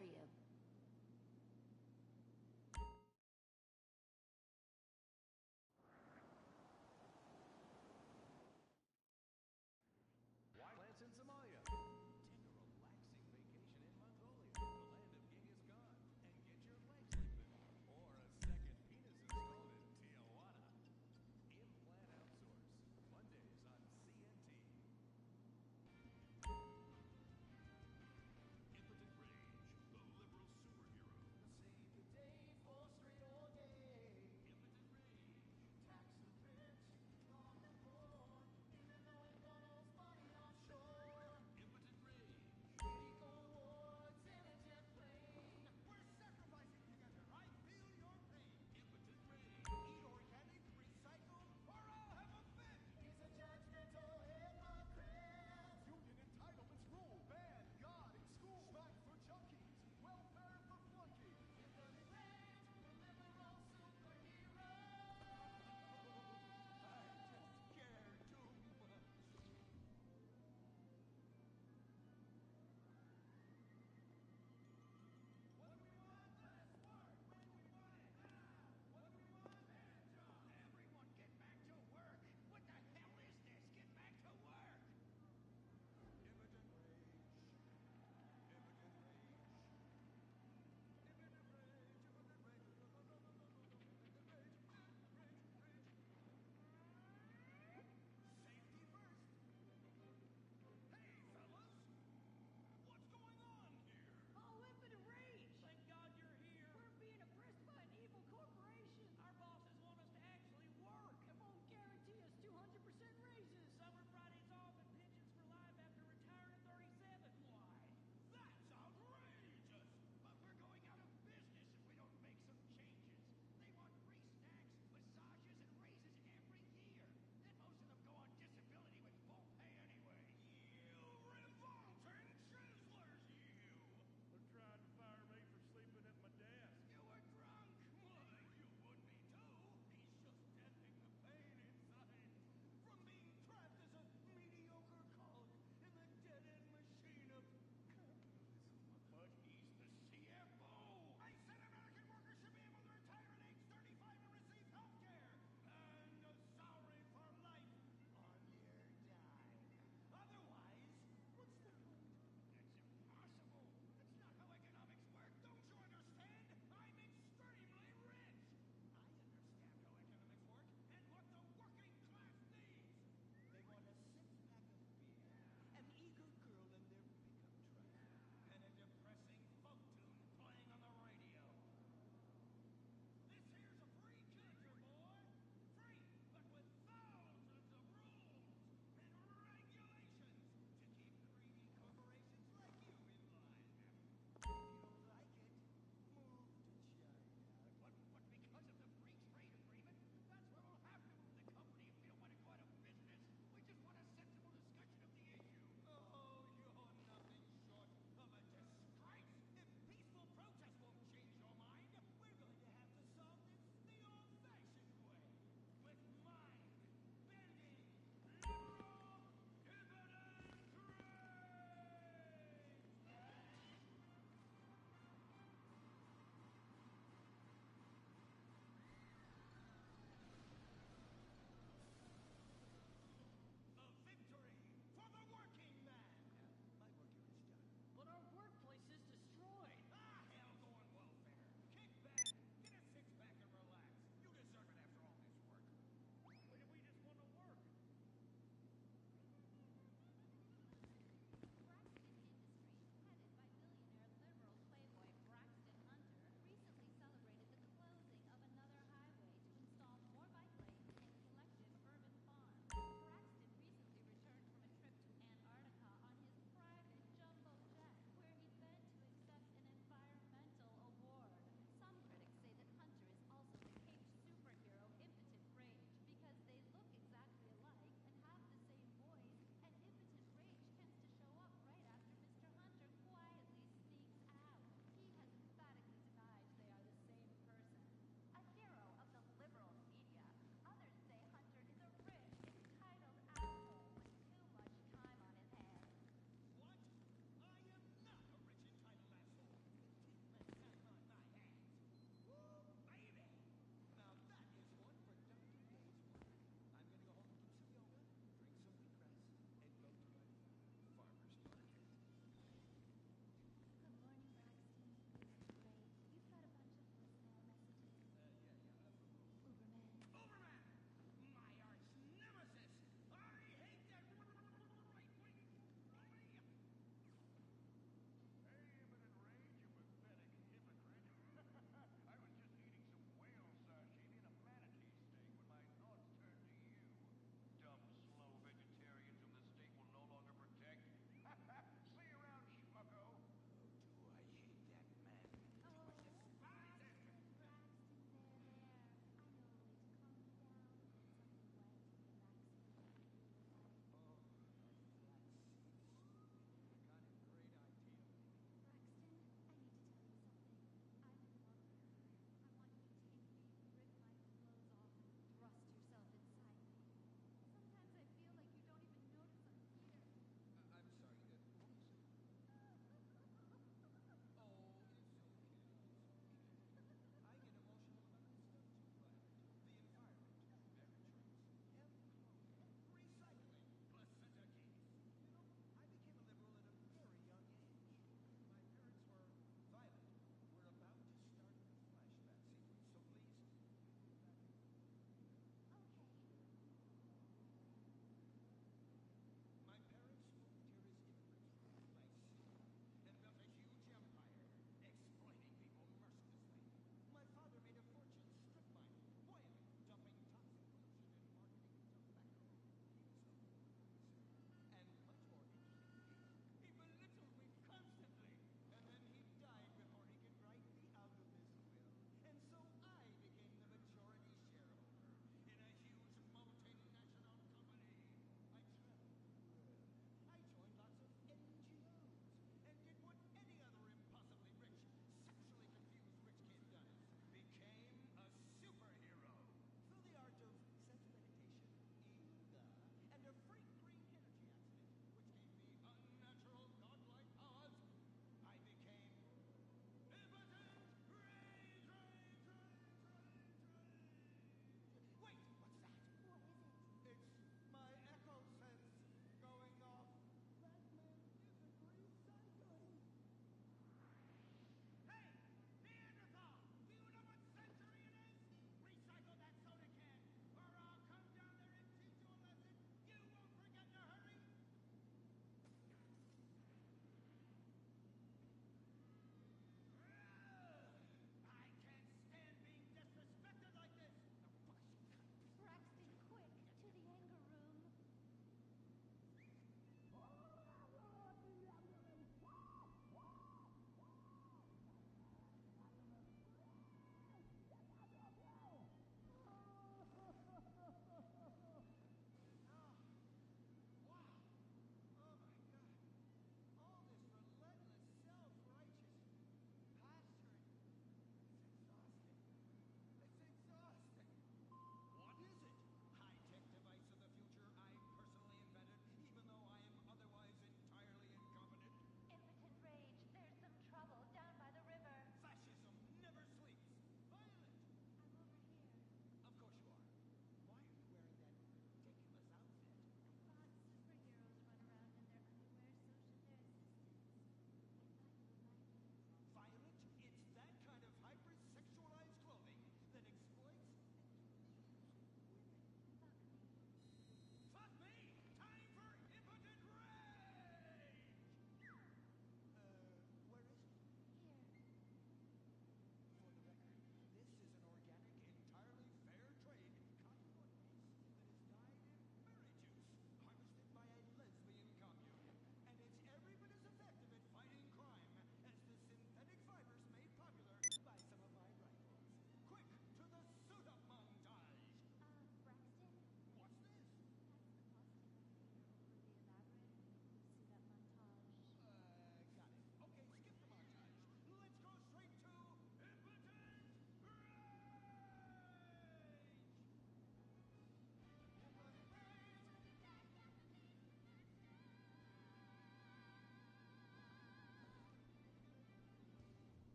for you. Wildlands in Somalia. Take a relaxing vacation in Mongolia, the land of Genghis Khan, and get your legs lengthened. Or a second penis installed in Tijuana. Implant Outsource. Mondays on C N T. Impotent Rage, the liberal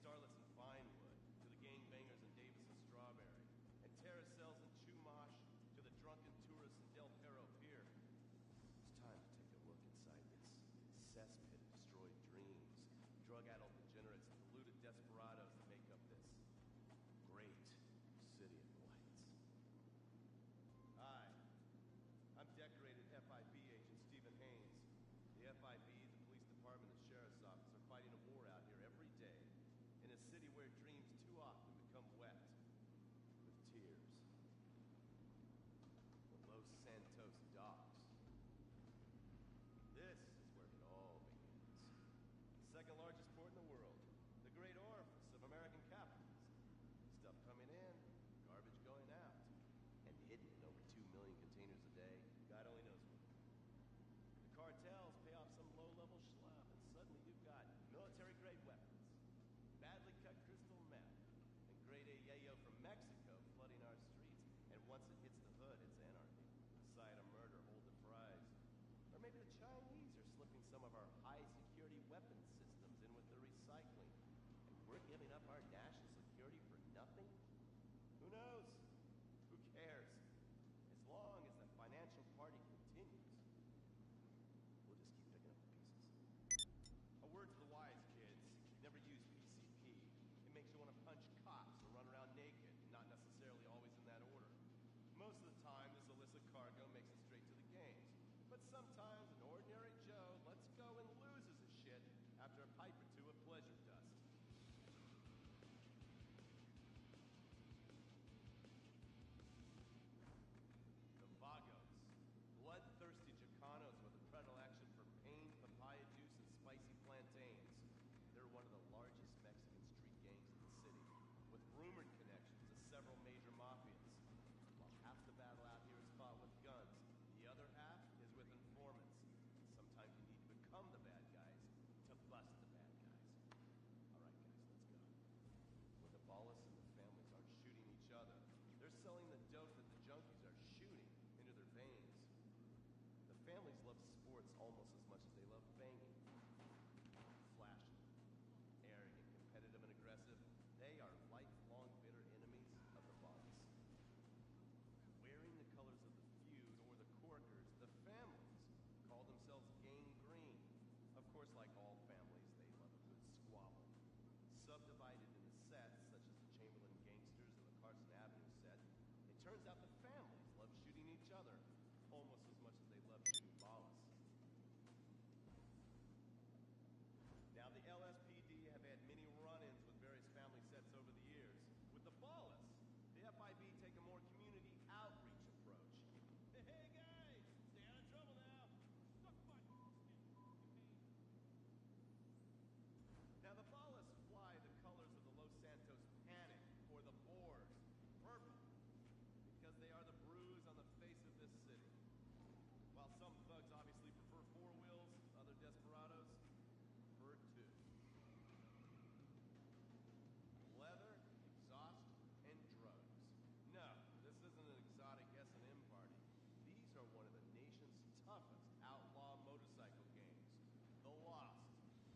starlets in Vinewood to the gangbangers in Davis and Strawberry, and terracels in Chumash to the drunken tourists in Del Perro Pier. It's time to take a look inside this cesspit of destroyed dreams, drug-addled degenerates, and polluted desperados that make up this great city of lights. Hi, I'm decorated F I B agent Stephen Haynes. The F I B, the police department, and sheriff's office are fighting a war out here every day in a city where dreams too often become wet with tears. The Los Santos docks. This is where it all begins. The second largest port in the world. The great orifice of American capitalism. Stuff coming in, garbage going out. And hidden in over two million containers a day. God only knows what. The cartels pay off some low-level schlub, and suddenly you've got military-grade weapons, badly cut crystal meth, and grade A yayo from Mexico flooding our streets. And once it hits the hood, it's anarchy. A side of murder, hold the prize. Or maybe the Chinese are slipping some of our high-security weapons systems in with the recycling. And we're giving up our national security for nothing? Who knows? Who cares? As long as the financial party continues, we'll just keep picking up the pieces. A word to the wise, kids. Never use P C P. It makes you want to punch cops or run around naked, not necessarily always in that order. Most of the time, this illicit cargo makes it straight to the games. But sometimes an ordinary Joe lets go and loses his shit after a pipe or two of pleasure dust. The Vagos, bloodthirsty Chicanos with a predilection for pain, papaya juice, and spicy plantains. They're one of the largest Mexican street gangs in the city, with rumored connections to several major mafias. While half the battle out here is fought with guns, the other half is with informants. Sometimes you need to become the bad guys to bust the bad guys. All right, guys, let's go. When the Ballas and the families aren't shooting each other, they're selling the dope that the junkies are shooting into their veins. The families love sports almost as much as they love banging. Flashy, arrogant, competitive, and aggressive, they are lifelong bitter enemies of the Ballas. Wearing the colors of the feud or the Corkers, the families call themselves Gang Green. Of course, like all families, they love a good squabble. Subdivided into sets, such as the Chamberlain Gangsters and the Carson Avenue set, it turns out the families love shooting each other almost as much as they love shooting Ballas. Now, the L S P D have had many run-ins with various family sets over the years. With the Ballas, the F I B take a more community outreach approach. Hey, guys! Stay out of trouble now! Suck my Now, the Ballas fly the colors of the Los Santos Panic, or the Boers, purple, because they are the bruise on the face of this city. While some thugs obviously prefer four wheels, other desperados prefer two. Leather, exhaust, and drugs. No, this isn't an exotic S and M party. These are one of the nation's toughest outlaw motorcycle gangs, the Lost.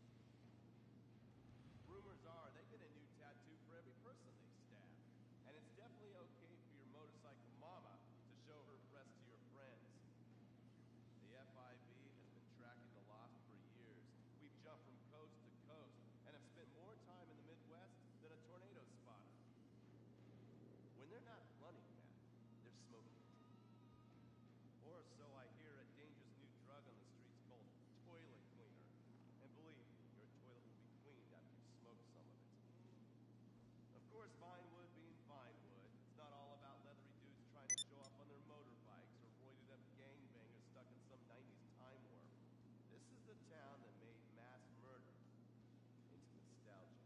Rumors are they get a new tattoo for every person they stab. And it's definitely okay for your motorcycle mama to show her breasts to your friends. The F I B has been tracking the Lost for years. We've jumped from coast to coast and have spent more time in the Midwest than a tornado spotter. When they're not running, Matt, they're smoking. Or so I hear, a dangerous new drug on the streets called toilet cleaner. And believe me, your toilet will be cleaned after you smoke some of it. Of course, Vinewood being Vinewood, it's not all about leathery dudes trying to show off on their motorbikes or roided up gangbangers stuck in some nineties time warp. This is the town that made mass murder into nostalgia.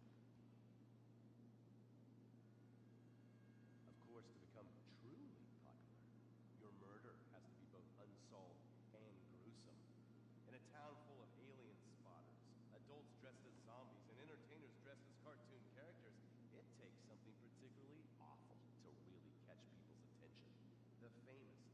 Of course, to become truly popular, your murder has to be both unsolved and gruesome. In a town full of alien spotters, adults dressed as zombies, and entertainers dressed as cartoon characters, it takes something particularly awful to really catch people's attention. The famous